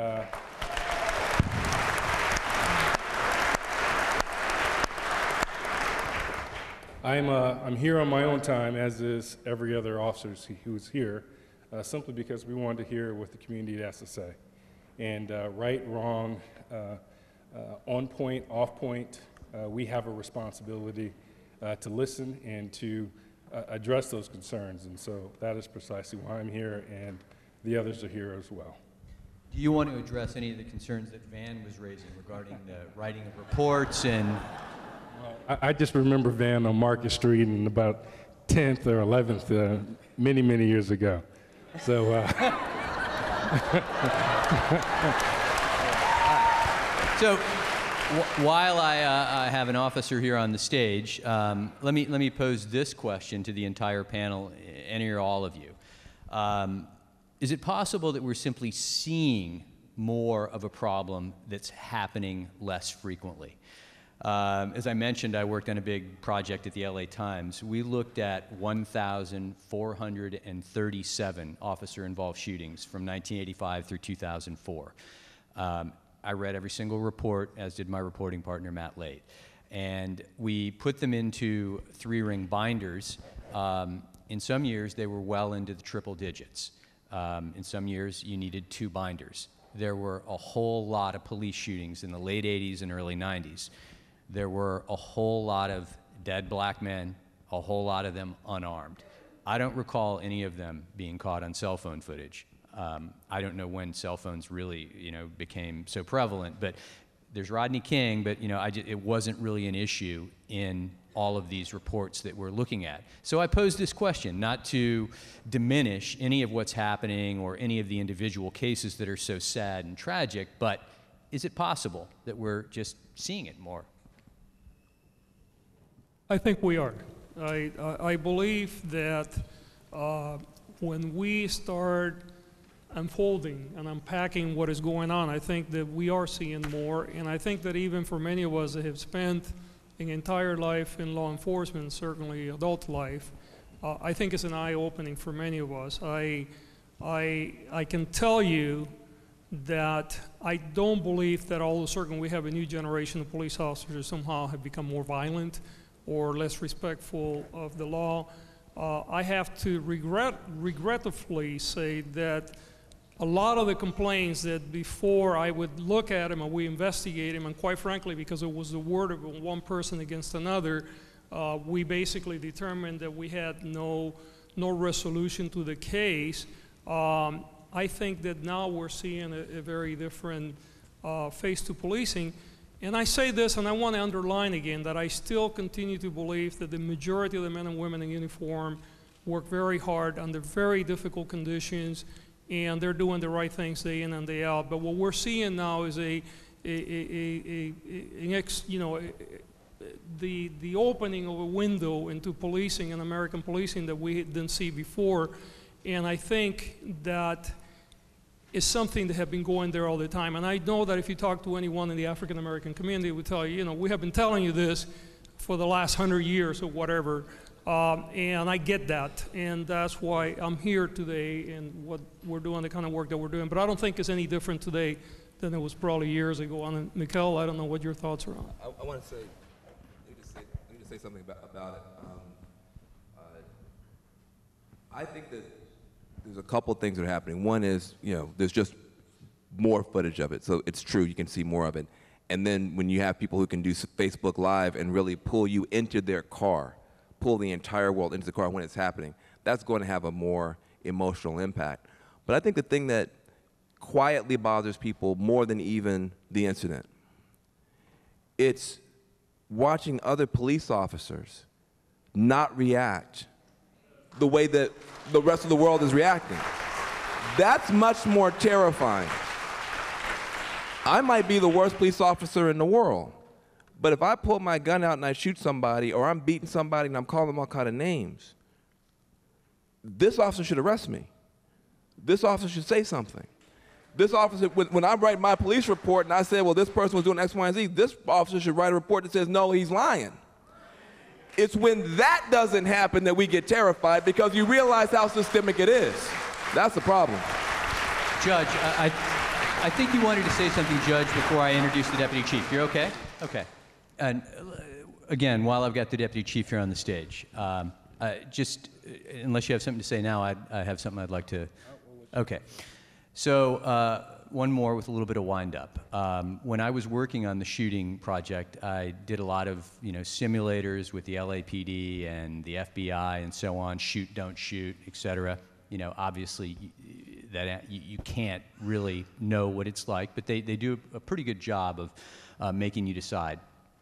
I'm here on my own time, as is every other officer who's here, simply because we wanted to hear what the community has to say. And right, wrong, on point, off point, we have a responsibility to listen and to address those concerns. And so that is precisely why I'm here, and the others are here as well. Do you want to address any of the concerns that Van was raising regarding the writing of reports and... I just remember Van on Market Street in about 10th or 11th many, many years ago. So, so while I have an officer here on the stage, let me pose this question to the entire panel, any or all of you. Is it possible that we're simply seeing more of a problem that's happening less frequently? As I mentioned, I worked on a big project at the LA Times. We looked at 1,437 officer-involved shootings from 1985 through 2004. I read every single report, as did my reporting partner, Matt Late. And we put them into 3-ring binders. In some years, they were well into the triple digits. In some years, you needed 2 binders. There were a whole lot of police shootings in the late 80s and early 90s. There were a whole lot of dead black men, a whole lot of them unarmed. I don't recall any of them being caught on cell phone footage. I don't know when cell phones really, became so prevalent, but there's Rodney King, but, it wasn't really an issue in all of these reports that we're looking at. So I pose this question, not to diminish any of what's happening or any of the individual cases that are so sad and tragic, but is it possible that we're just seeing it more? I think we are. I believe that when we start unfolding and unpacking what is going on, I think that we are seeing more, and I think that even for many of us that have spent an entire life in law enforcement, certainly adult life, I think it's an eye-opening for many of us. I can tell you that I don't believe that all of a sudden we have a new generation of police officers who somehow have become more violent or less respectful of the law. I have to regretfully say that a lot of the complaints that before I would look at them and we investigate them, and quite frankly, because it was the word of one person against another, we basically determined that we had no resolution to the case. I think that now we're seeing a very different face to policing. And I say this, and I want to underline again, that I still continue to believe that the majority of the men and women in uniform work very hard under very difficult conditions, and they're doing the right things day in and day out. But what we're seeing now is the opening of a window into policing and American policing that we didn't see before. And I think that is something that have been going there all the time. And I know that if you talk to anyone in the African American community, we tell you, we have been telling you this for the last 100 years or whatever. And I get that. And that's why I'm here today and what we're doing, the kind of work that we're doing. But I don't think it's any different today than it was probably years ago. And Mikael, I don't know what your thoughts are on. I want to say, let me just say something about it. I think that there's a couple things that are happening. One is, there's just more footage of it. So it's true, you can see more of it. And then when you have people who can do Facebook Live and really pull you into their car, pull the entire world into the car when it's happening. That's going to have a more emotional impact. But I think the thing that quietly bothers people more than even the incident, it's watching other police officers not react the way that the rest of the world is reacting. That's much more terrifying. I might be the worst police officer in the world, but if I pull my gun out and I shoot somebody, or I'm beating somebody and I'm calling them all kind of names, this officer should arrest me. This officer should say something. This officer, when I write my police report and I say, well, this person was doing X, Y, and Z, this officer should write a report that says, no, he's lying. It's when that doesn't happen that we get terrified, because you realize how systemic it is. That's the problem. Judge, I think you wanted to say something, Judge, before I introduce the Deputy Chief. You're okay? Okay. And again, while I've got the Deputy Chief here on the stage, just, unless you have something to say now, I have something I'd like to. Okay. So one more with a little bit of wind-up. When I was working on the shooting project, I did a lot of simulators with the LAPD and the FBI and so on, shoot, don't shoot, et cetera. Obviously, that you can't really know what it's like, but they do a pretty good job of making you decide.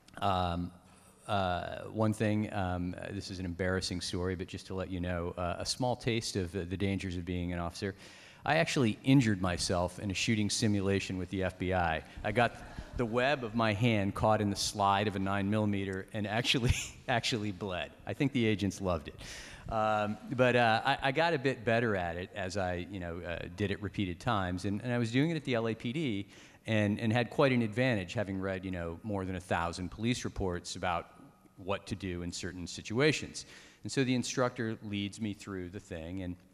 One thing, this is an embarrassing story, but just to let you know, a small taste of the dangers of being an officer. I actually injured myself in a shooting simulation with the FBI. I got the web of my hand caught in the slide of a 9mm and actually bled. I think the agents loved it. But I got a bit better at it as I did it repeated times, and I was doing it at the LAPD and had quite an advantage, having read more than 1,000 police reports about what to do in certain situations. And so the instructor leads me through the thing, and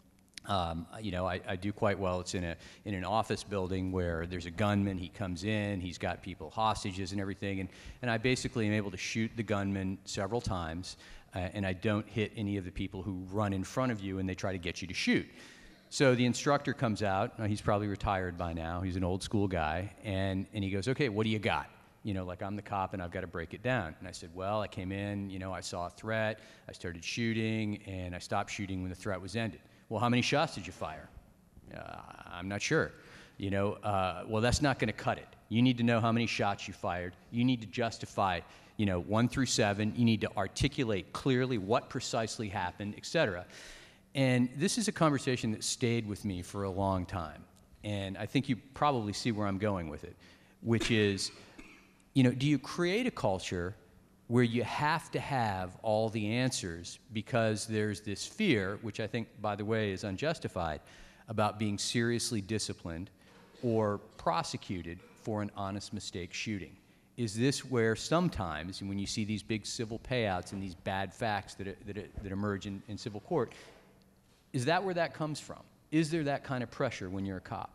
I do quite well. It's in an office building where there's a gunman. He comes in, he's got people hostages and everything, and I basically am able to shoot the gunman several times, and I don't hit any of the people who run in front of you and they try to get you to shoot. So the instructor comes out. He's probably retired by now. He's an old school guy, and he goes, okay, what do you got? Like I'm the cop and I've got to break it down. And I said, well, I came in, I saw a threat, I started shooting, and I stopped shooting when the threat was ended. Well, how many shots did you fire? I'm not sure. Well, that's not going to cut it. You need to know how many shots you fired. You need to justify, 1 through 7. You need to articulate clearly what precisely happened, et cetera. And this is a conversation that stayed with me for a long time. And I think you probably see where I'm going with it, which is, do you create a culture where you have to have all the answers because there's this fear, which I think, by the way, is unjustified, about being seriously disciplined or prosecuted for an honest mistake shooting? Is this where sometimes, when you see these big civil payouts and these bad facts that emerge in civil court, is that where that comes from? Is there that kind of pressure when you're a cop?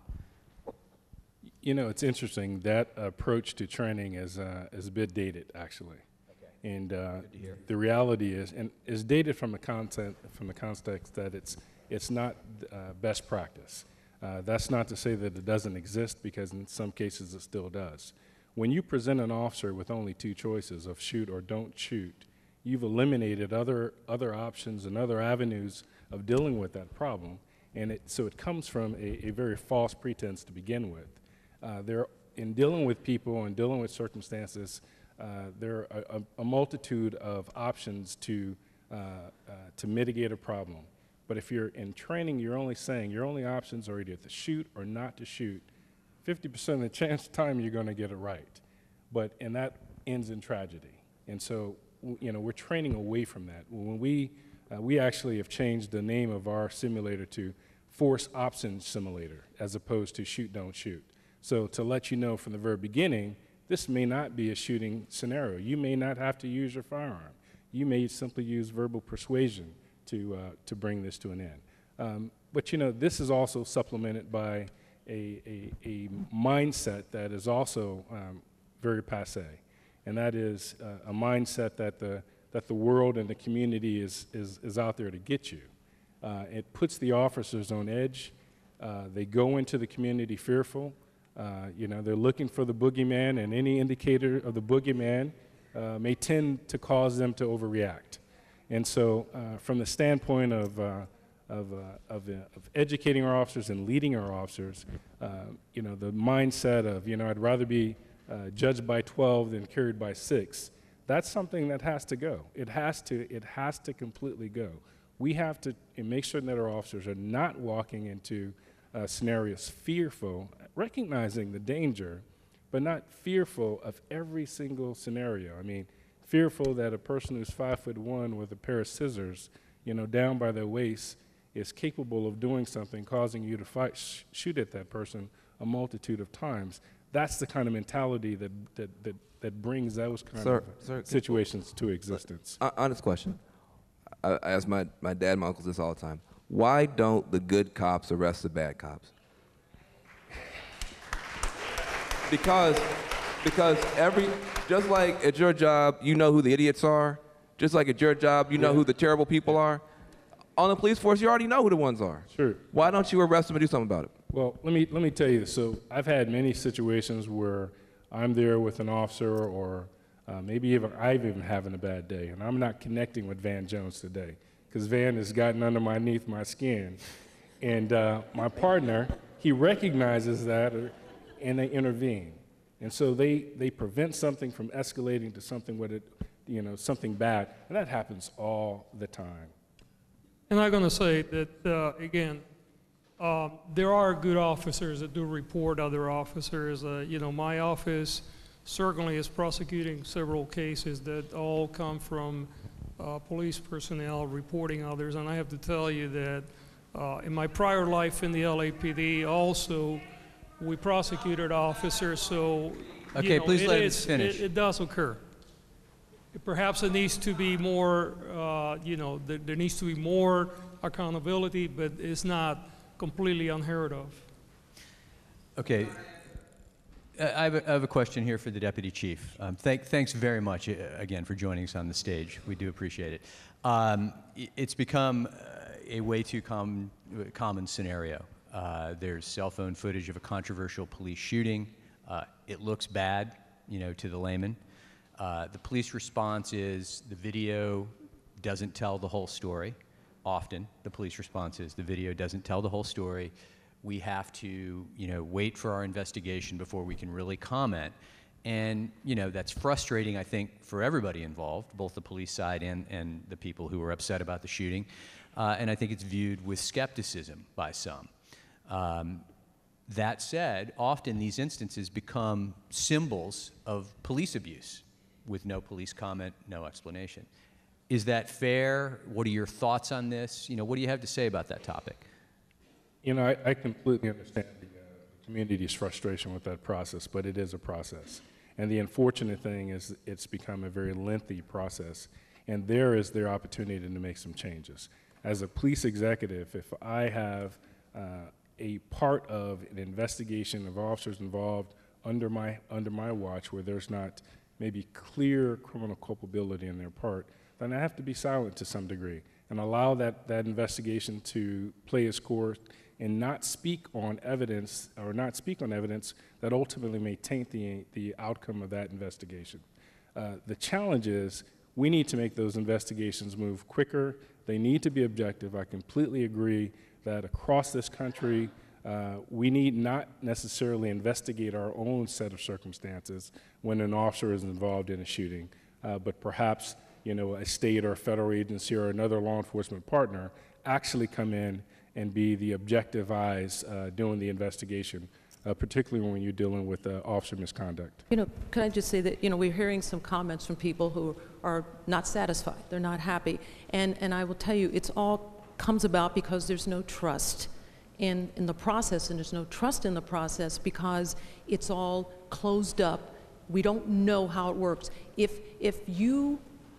It's interesting. That approach to training is a bit dated, actually. And the reality is, and it's dated from the context that it's not best practice. That's not to say that it doesn't exist, because in some cases it still does. When you present an officer with only 2 choices of shoot or don't shoot, you've eliminated other options and other avenues of dealing with that problem, and so it comes from a very false pretense to begin with. In dealing with people and dealing with circumstances, there are a multitude of options to mitigate a problem. But if you're in training, you're only saying your only options are either to shoot or not to shoot. 50% of the time you're going to get it right. And that ends in tragedy. And so, we're training away from that. When we actually have changed the name of our simulator to Force Options Simulator, as opposed to Shoot, Don't Shoot. So to let you know from the very beginning, this may not be a shooting scenario. You may not have to use your firearm. You may simply use verbal persuasion to bring this to an end. But this is also supplemented by a mindset that is also very passé, and that is a mindset that the world and the community is out there to get you. It puts the officers on edge. They go into the community fearful. They're looking for the boogeyman, and any indicator of the boogeyman may tend to cause them to overreact. And so from the standpoint of educating our officers and leading our officers, you know, the mindset of, you know, I'd rather be judged by 12 than carried by 6, that's something that has to go. It has to completely go. We have to make sure that our officers are not walking into scenarios fearful, recognizing the danger, but not fearful of every single scenario. I mean, fearful that a person who's 5'1" with a pair of scissors, you know, down by their waist is capable of doing something, causing you to shoot at that person a multitude of times. That's the kind of mentality that brings those kind of situations to existence. Honest question. I ask my dad and my uncles this all the time. Why don't the good cops arrest the bad cops? Because just like at your job, you know who the idiots are, just like at your job, you know who the terrible people are, on the police force, you already know who the ones are. Sure. Why don't you arrest them and do something about it? Well, let me tell you this. So I've had many situations where I'm there with an officer, or maybe even I'm even having a bad day, and I'm not connecting with Van Jones today, because Van has gotten underneath my skin. And my partner, he recognizes that, and they intervene. And so they prevent something from escalating to something with it, you know, something bad, and that happens all the time. And I'm going to say that, again, there are good officers that do report other officers. You know, my office certainly is prosecuting several cases that all come from police personnel reporting others. And I have to tell you that in my prior life in the LAPD also, we prosecuted officers, so okay, you know, please let us finish. It does occur. Perhaps it needs to be more, you know, there needs to be more accountability, but it's not completely unheard of. Okay. I have a question here for the Deputy Chief. Thanks very much, again, for joining us on the stage. We do appreciate it. It's become a way too common scenario. There's cell phone footage of a controversial police shooting. It looks bad, you know, to the layman. The police response is the video doesn't tell the whole story. Often, the police response is the video doesn't tell the whole story. We have to, you know, wait for our investigation before we can really comment. And, you know, that's frustrating, I think, for everybody involved, both the police side and the people who were upset about the shooting. And I think it's viewed with skepticism by some. That said, often these instances become symbols of police abuse with no police comment, no explanation. Is that fair? What are your thoughts on this? You know, what do you have to say about that topic? You know, I completely understand the community's frustration with that process, but it is a process. And the unfortunate thing is it's become a very lengthy process, and there is their opportunity to make some changes. As a police executive, if I have a part of an investigation of officers involved under my watch where there's not maybe clear criminal culpability in their part, then I have to be silent to some degree and allow that investigation to play its course and not speak on evidence that ultimately may taint the outcome of that investigation. The challenge is we need to make those investigations move quicker. They need to be objective. I completely agree that across this country, we need not necessarily investigate our own set of circumstances when an officer is involved in a shooting, but perhaps, you know, a state or federal agency or another law enforcement partner actually come in and be the objective eyes doing the investigation, particularly when you're dealing with officer misconduct. You know, can I just say that, you know, we're hearing some comments from people who are not satisfied, they're not happy, and I will tell you, it's all comes about because there's no trust in the process, and there's no trust in the process because it's all closed up. We don't know how it works. If you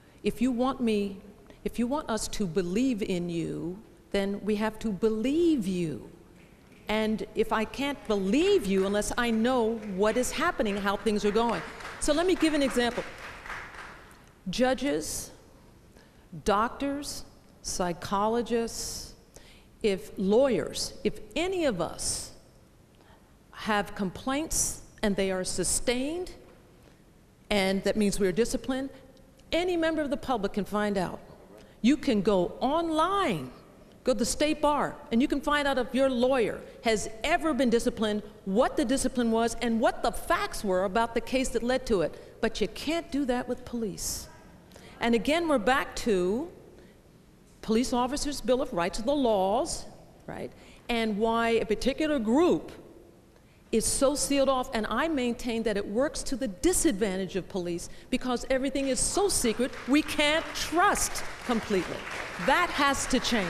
want us to believe in you, then we have to believe you. And if I can't believe you unless I know what is happening, how things are going. So let me give an example. Judges, doctors, psychologists, lawyers, if any of us have complaints and they are sustained, and that means we're disciplined, any member of the public can find out. You can go online, go to the state bar, and you can find out if your lawyer has ever been disciplined, what the discipline was, and what the facts were about the case that led to it. But you can't do that with police. And again, we're back to police officers' Bill of Rights, the laws, right? And why a particular group is so sealed off, and I maintain that it works to the disadvantage of police because everything is so secret, we can't trust completely. That has to change.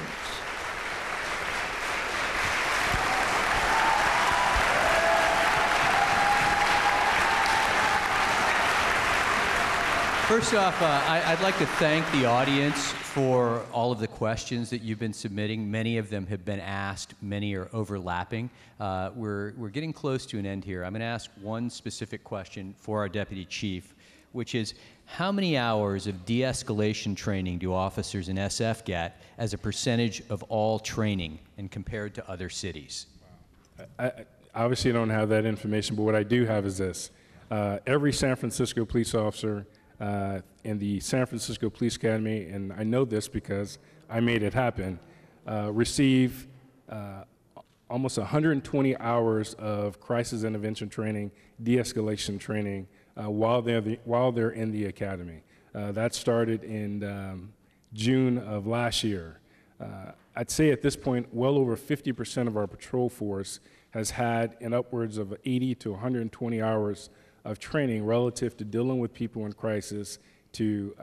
First off, I'd like to thank the audience for all of the questions that you've been submitting. Many of them have been asked, many are overlapping. We're getting close to an end here. I'm going to ask one specific question for our Deputy Chief, which is, how many hours of de-escalation training do officers in SF get as a percentage of all training and compared to other cities? I obviously don't have that information, but what I do have is this. Every San Francisco police officer in the San Francisco Police Academy, and I know this because I made it happen, receive almost 120 hours of crisis intervention training, de-escalation training while they're in the academy. That started in June of last year. I'd say at this point, well over 50% of our patrol force has had in upwards of 80 to 120 hours of training relative to dealing with people in crisis, to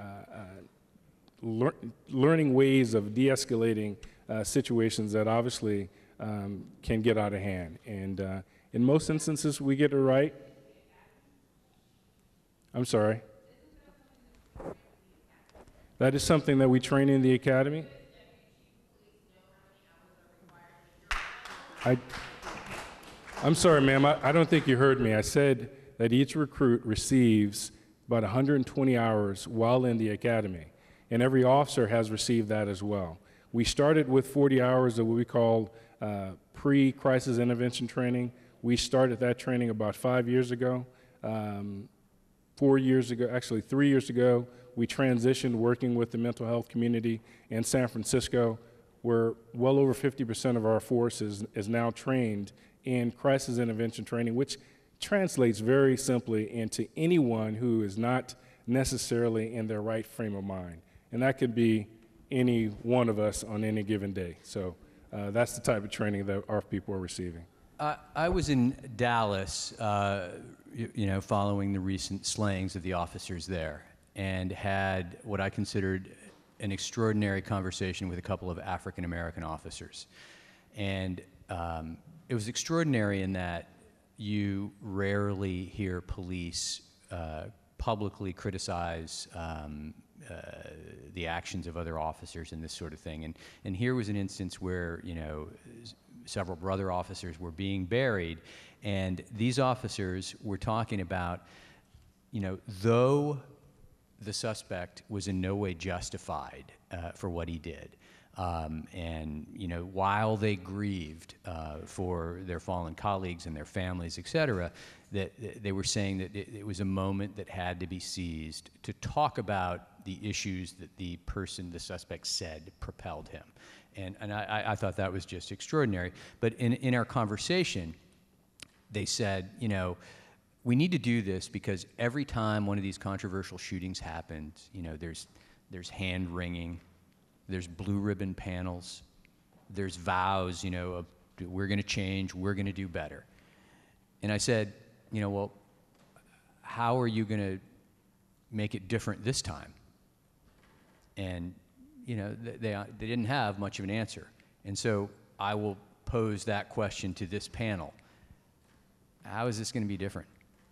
learning ways of de-escalating situations that obviously can get out of hand. And in most instances, we get it right. I'm sorry. That is something that we train in the academy. I'm sorry, ma'am, I don't think you heard me. I said that each recruit receives about 120 hours while in the academy, and every officer has received that as well. We started with 40 hours of what we call pre-crisis intervention training. We started that training about 5 years ago. 4 years ago, actually 3 years ago, we transitioned working with the mental health community in San Francisco, where well over 50% of our force is now trained in crisis intervention training, which translates very simply into anyone who is not necessarily in their right frame of mind. And that could be any one of us on any given day. So that's the type of training that our people are receiving. I was in Dallas, following the recent slayings of the officers there, and had what I considered an extraordinary conversation with a couple of African-American officers. And it was extraordinary in that you rarely hear police publicly criticize the actions of other officers and this sort of thing. And here was an instance where, several brother officers were being buried, and these officers were talking about, though the suspect was in no way justified for what he did, and while they grieved for their fallen colleagues and their families, et cetera, that they were saying that it was a moment that had to be seized to talk about the issues that the suspect said propelled him. And I thought that was just extraordinary. But in our conversation, they said, we need to do this because every time one of these controversial shootings happened, there's hand-wringing, there's blue ribbon panels, there's vows, of we're going to change, we're going to do better. And I said, well, how are you going to make it different this time? And they didn't have much of an answer. And so I will pose that question to this panel. How is this going to be different?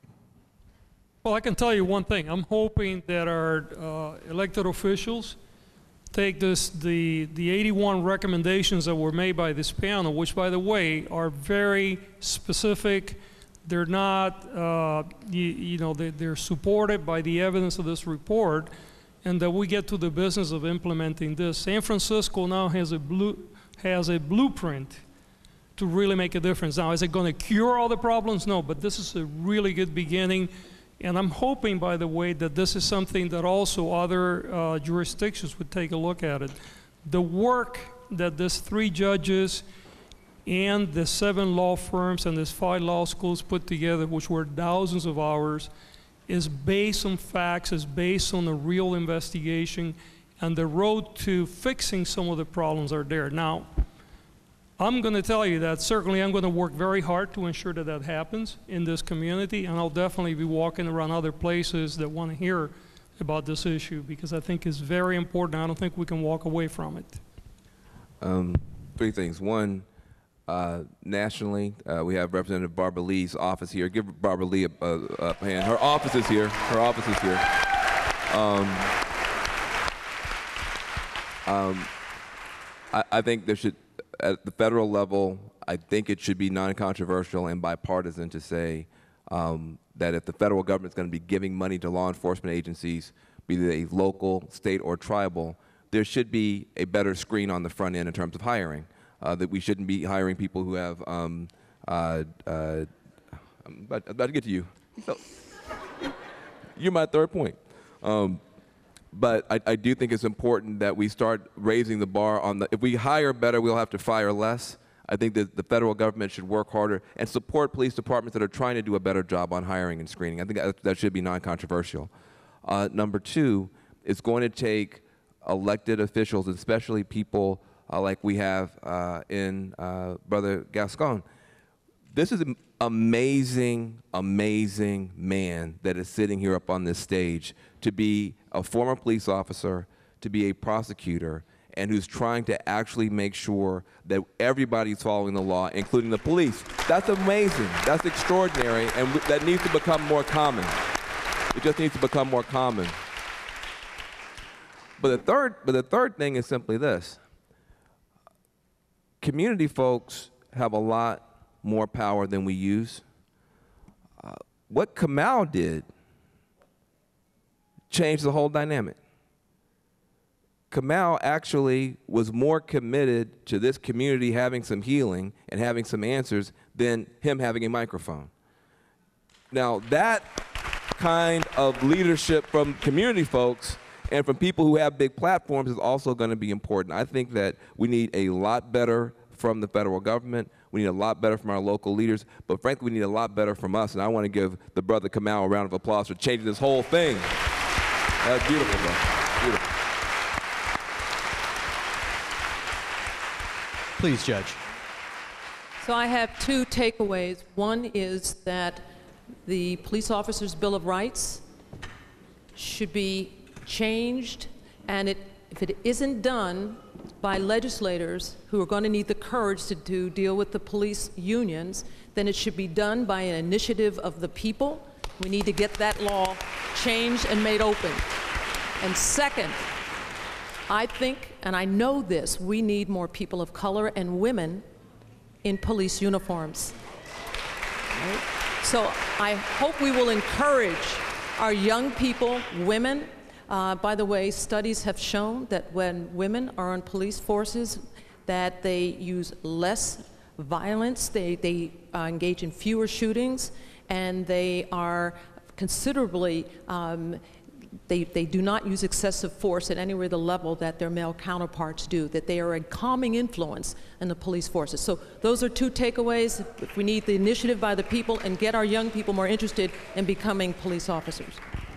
Well, I can tell you one thing. I'm hoping that our elected officials take the 81 recommendations that were made by this panel, which, by the way, are very specific. They're not, they're supported by the evidence of this report, and that we get to the business of implementing this. San Francisco now has a blueprint to really make a difference. Now, is it going to cure all the problems? No, but this is a really good beginning. And I'm hoping, by the way, that this is something that also other jurisdictions would take a look at it. The work that these 3 judges and the 7 law firms and these 5 law schools put together, which were thousands of hours, is based on facts, is based on a real investigation, and the road to fixing some of the problems are there. Now, I'm going to tell you that certainly I'm going to work very hard to ensure that that happens in this community, and I'll definitely be walking around other places that want to hear about this issue, because I think it's very important. I don't think we can walk away from it. 3 things. One, nationally, we have Representative Barbara Lee's office here. Give Barbara Lee a hand. Her office is here. Her office is here. I think there should, at the federal level, I think it should be non-controversial and bipartisan to say that if the federal government is going to be giving money to law enforcement agencies, be they local, state, or tribal, there should be a better screen on the front end in terms of hiring. That we shouldn't be hiring people who have, I'm about to get to you. You're my 3rd point. But I do think it's important that we start raising the bar on if we hire better, we'll have to fire less. I think that the federal government should work harder and support police departments that are trying to do a better job on hiring and screening. I think that should be non-controversial. Number 2, it's going to take elected officials, especially people like we have in Brother Gascón. This is an amazing, amazing man that is sitting here up on this stage, to be a former police officer, to be a prosecutor, and who's trying to actually make sure that everybody's following the law, including the police. That's amazing. That's extraordinary, and that needs to become more common. It just needs to become more common. But the third thing is simply this. Community folks have a lot more power than we use. What Kamau did changed the whole dynamic. Kamau actually was more committed to this community having some healing and having some answers than him having a microphone. Now, that kind of leadership from community folks and from people who have big platforms is also going to be important. I think that we need a lot better from the federal government. We need a lot better from our local leaders. But frankly, we need a lot better from us. And I want to give the brother Kamau a round of applause for changing this whole thing. That's beautiful, bro. Beautiful. Please, Judge. So I have 2 takeaways. One is that the Police Officers' Bill of Rights should be changed, and if it isn't done by legislators who are going to need the courage to deal with the police unions, then it should be done by an initiative of the people. We need to get that law changed and made open. And second, I think, and I know this, we need more people of color and women in police uniforms. Right? So I hope we will encourage our young people, women. By the way, studies have shown that when women are on police forces, that they use less violence, they engage in fewer shootings, and they are considerably, they do not use excessive force at anywhere the level that their male counterparts do, that they are a calming influence in the police forces. So those are 2 takeaways. We need the initiative by the people and get our young people more interested in becoming police officers.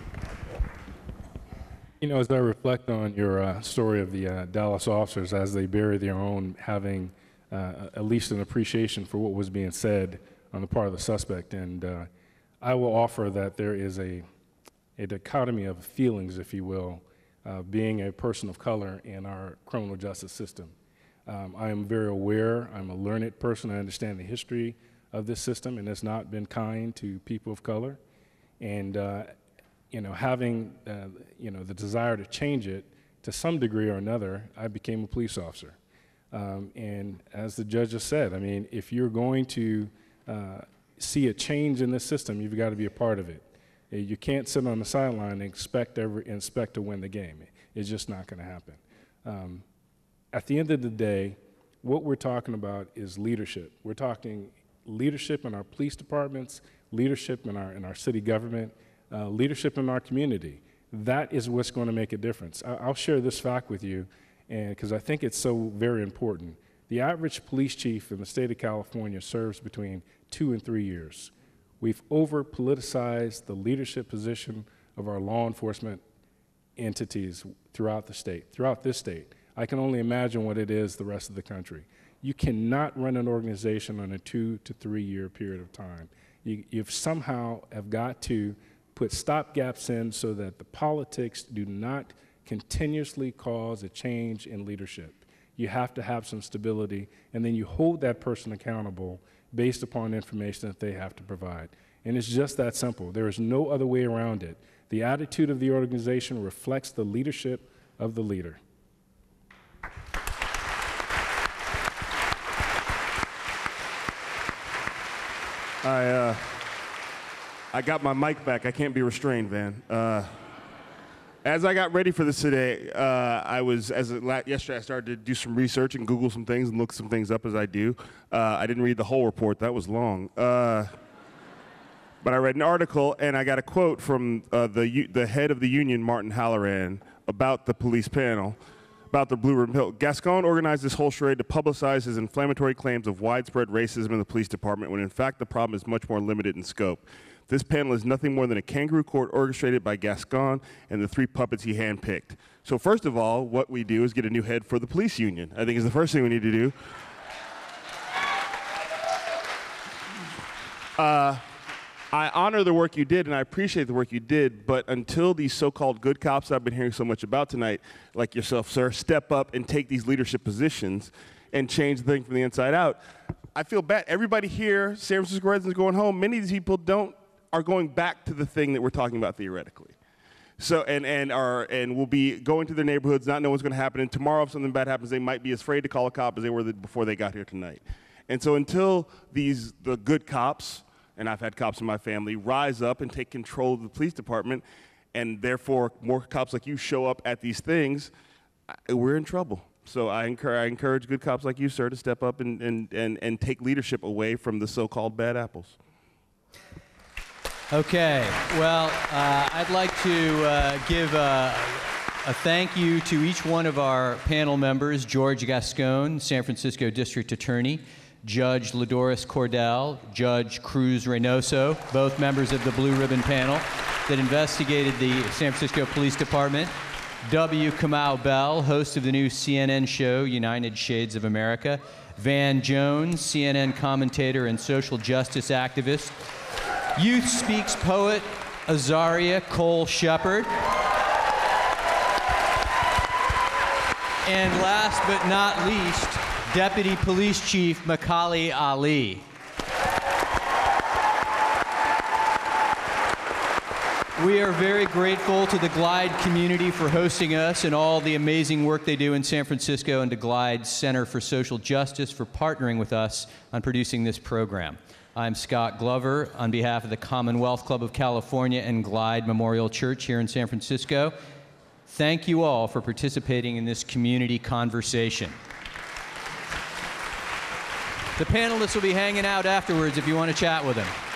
You know, as I reflect on your story of the Dallas officers as they bury their own, having at least an appreciation for what was being said on the part of the suspect, and I will offer that there is a dichotomy of feelings, if you will, being a person of color in our criminal justice system. I am very aware, I'm a learned person, I understand the history of this system, and it's not been kind to people of color. And you know, having you know, the desire to change it to some degree or another, I became a police officer. And as the judge just said, I mean, if you're going to see a change in this system, you've got to be a part of it. You can't sit on the sideline and expect to win the game. It's just not going to happen. At the end of the day, what we're talking about is leadership. We're talking leadership in our police departments, leadership in our city government, leadership in our community. That is what's going to make a difference. I'll share this fact with you, because I think it's so very important. The average police chief in the state of California serves between 2 and 3 years. We've over-politicized the leadership position of our law enforcement entities throughout the state, throughout this state. I can only imagine what it is the rest of the country. You cannot run an organization on a 2 to 3 year period of time. You've somehow have got to put stopgaps in so that the politics do not continuously cause a change in leadership. You have to have some stability, and then you hold that person accountable based upon information that they have to provide. And it's just that simple. There is no other way around it. The attitude of the organization reflects the leadership of the leader. I got my mic back. I can't be restrained, Van. As I got ready for this today, yesterday I started to do some research and Google some things and look some things up as I do. I didn't read the whole report. That was long. But I read an article, and I got a quote from the head of the union, Martin Halloran, about the police panel, about the Blue Ribbon Panel. Gascón organized this whole charade to publicize his inflammatory claims of widespread racism in the police department, when in fact the problem is much more limited in scope. This panel is nothing more than a kangaroo court orchestrated by Gascón and the 3 puppets he handpicked. So first of all, what we do is get a new head for the police union. I think is the first thing we need to do. I honor the work you did, and I appreciate the work you did, but until these so-called good cops I've been hearing so much about tonight, like yourself, sir, step up and take these leadership positions and change the thing from the inside out, I feel bad. Everybody here, San Francisco residents going home, many of these people are going back to the thing that we're talking about theoretically. So, and will be going to their neighborhoods, not knowing what's going to happen, and tomorrow if something bad happens, they might be as afraid to call a cop as they were before they got here tonight. And so until the good cops, and I've had cops in my family, rise up and take control of the police department, and therefore more cops like you show up at these things, we're in trouble. So I encourage good cops like you, sir, to step up and take leadership away from the so-called bad apples. Okay, well, I'd like to give a thank you to each one of our panel members: George Gascón, San Francisco District Attorney; Judge LaDoris Cordell; Judge Cruz Reynoso, both members of the Blue Ribbon Panel that investigated the San Francisco Police Department; W. Kamau Bell, host of the new CNN show, United Shades of America; Van Jones, CNN commentator and social justice activist; Youth Speaks poet Azaria Cole Shepard; and last but not least, Deputy Police Chief Macaulay Ali. We are very grateful to the Glide community for hosting us and all the amazing work they do in San Francisco, and to Glide's Center for Social Justice for partnering with us on producing this program. I'm Scott Glover on behalf of the Commonwealth Club of California and Glide Memorial Church here in San Francisco. Thank you all for participating in this community conversation. The panelists will be hanging out afterwards if you want to chat with them.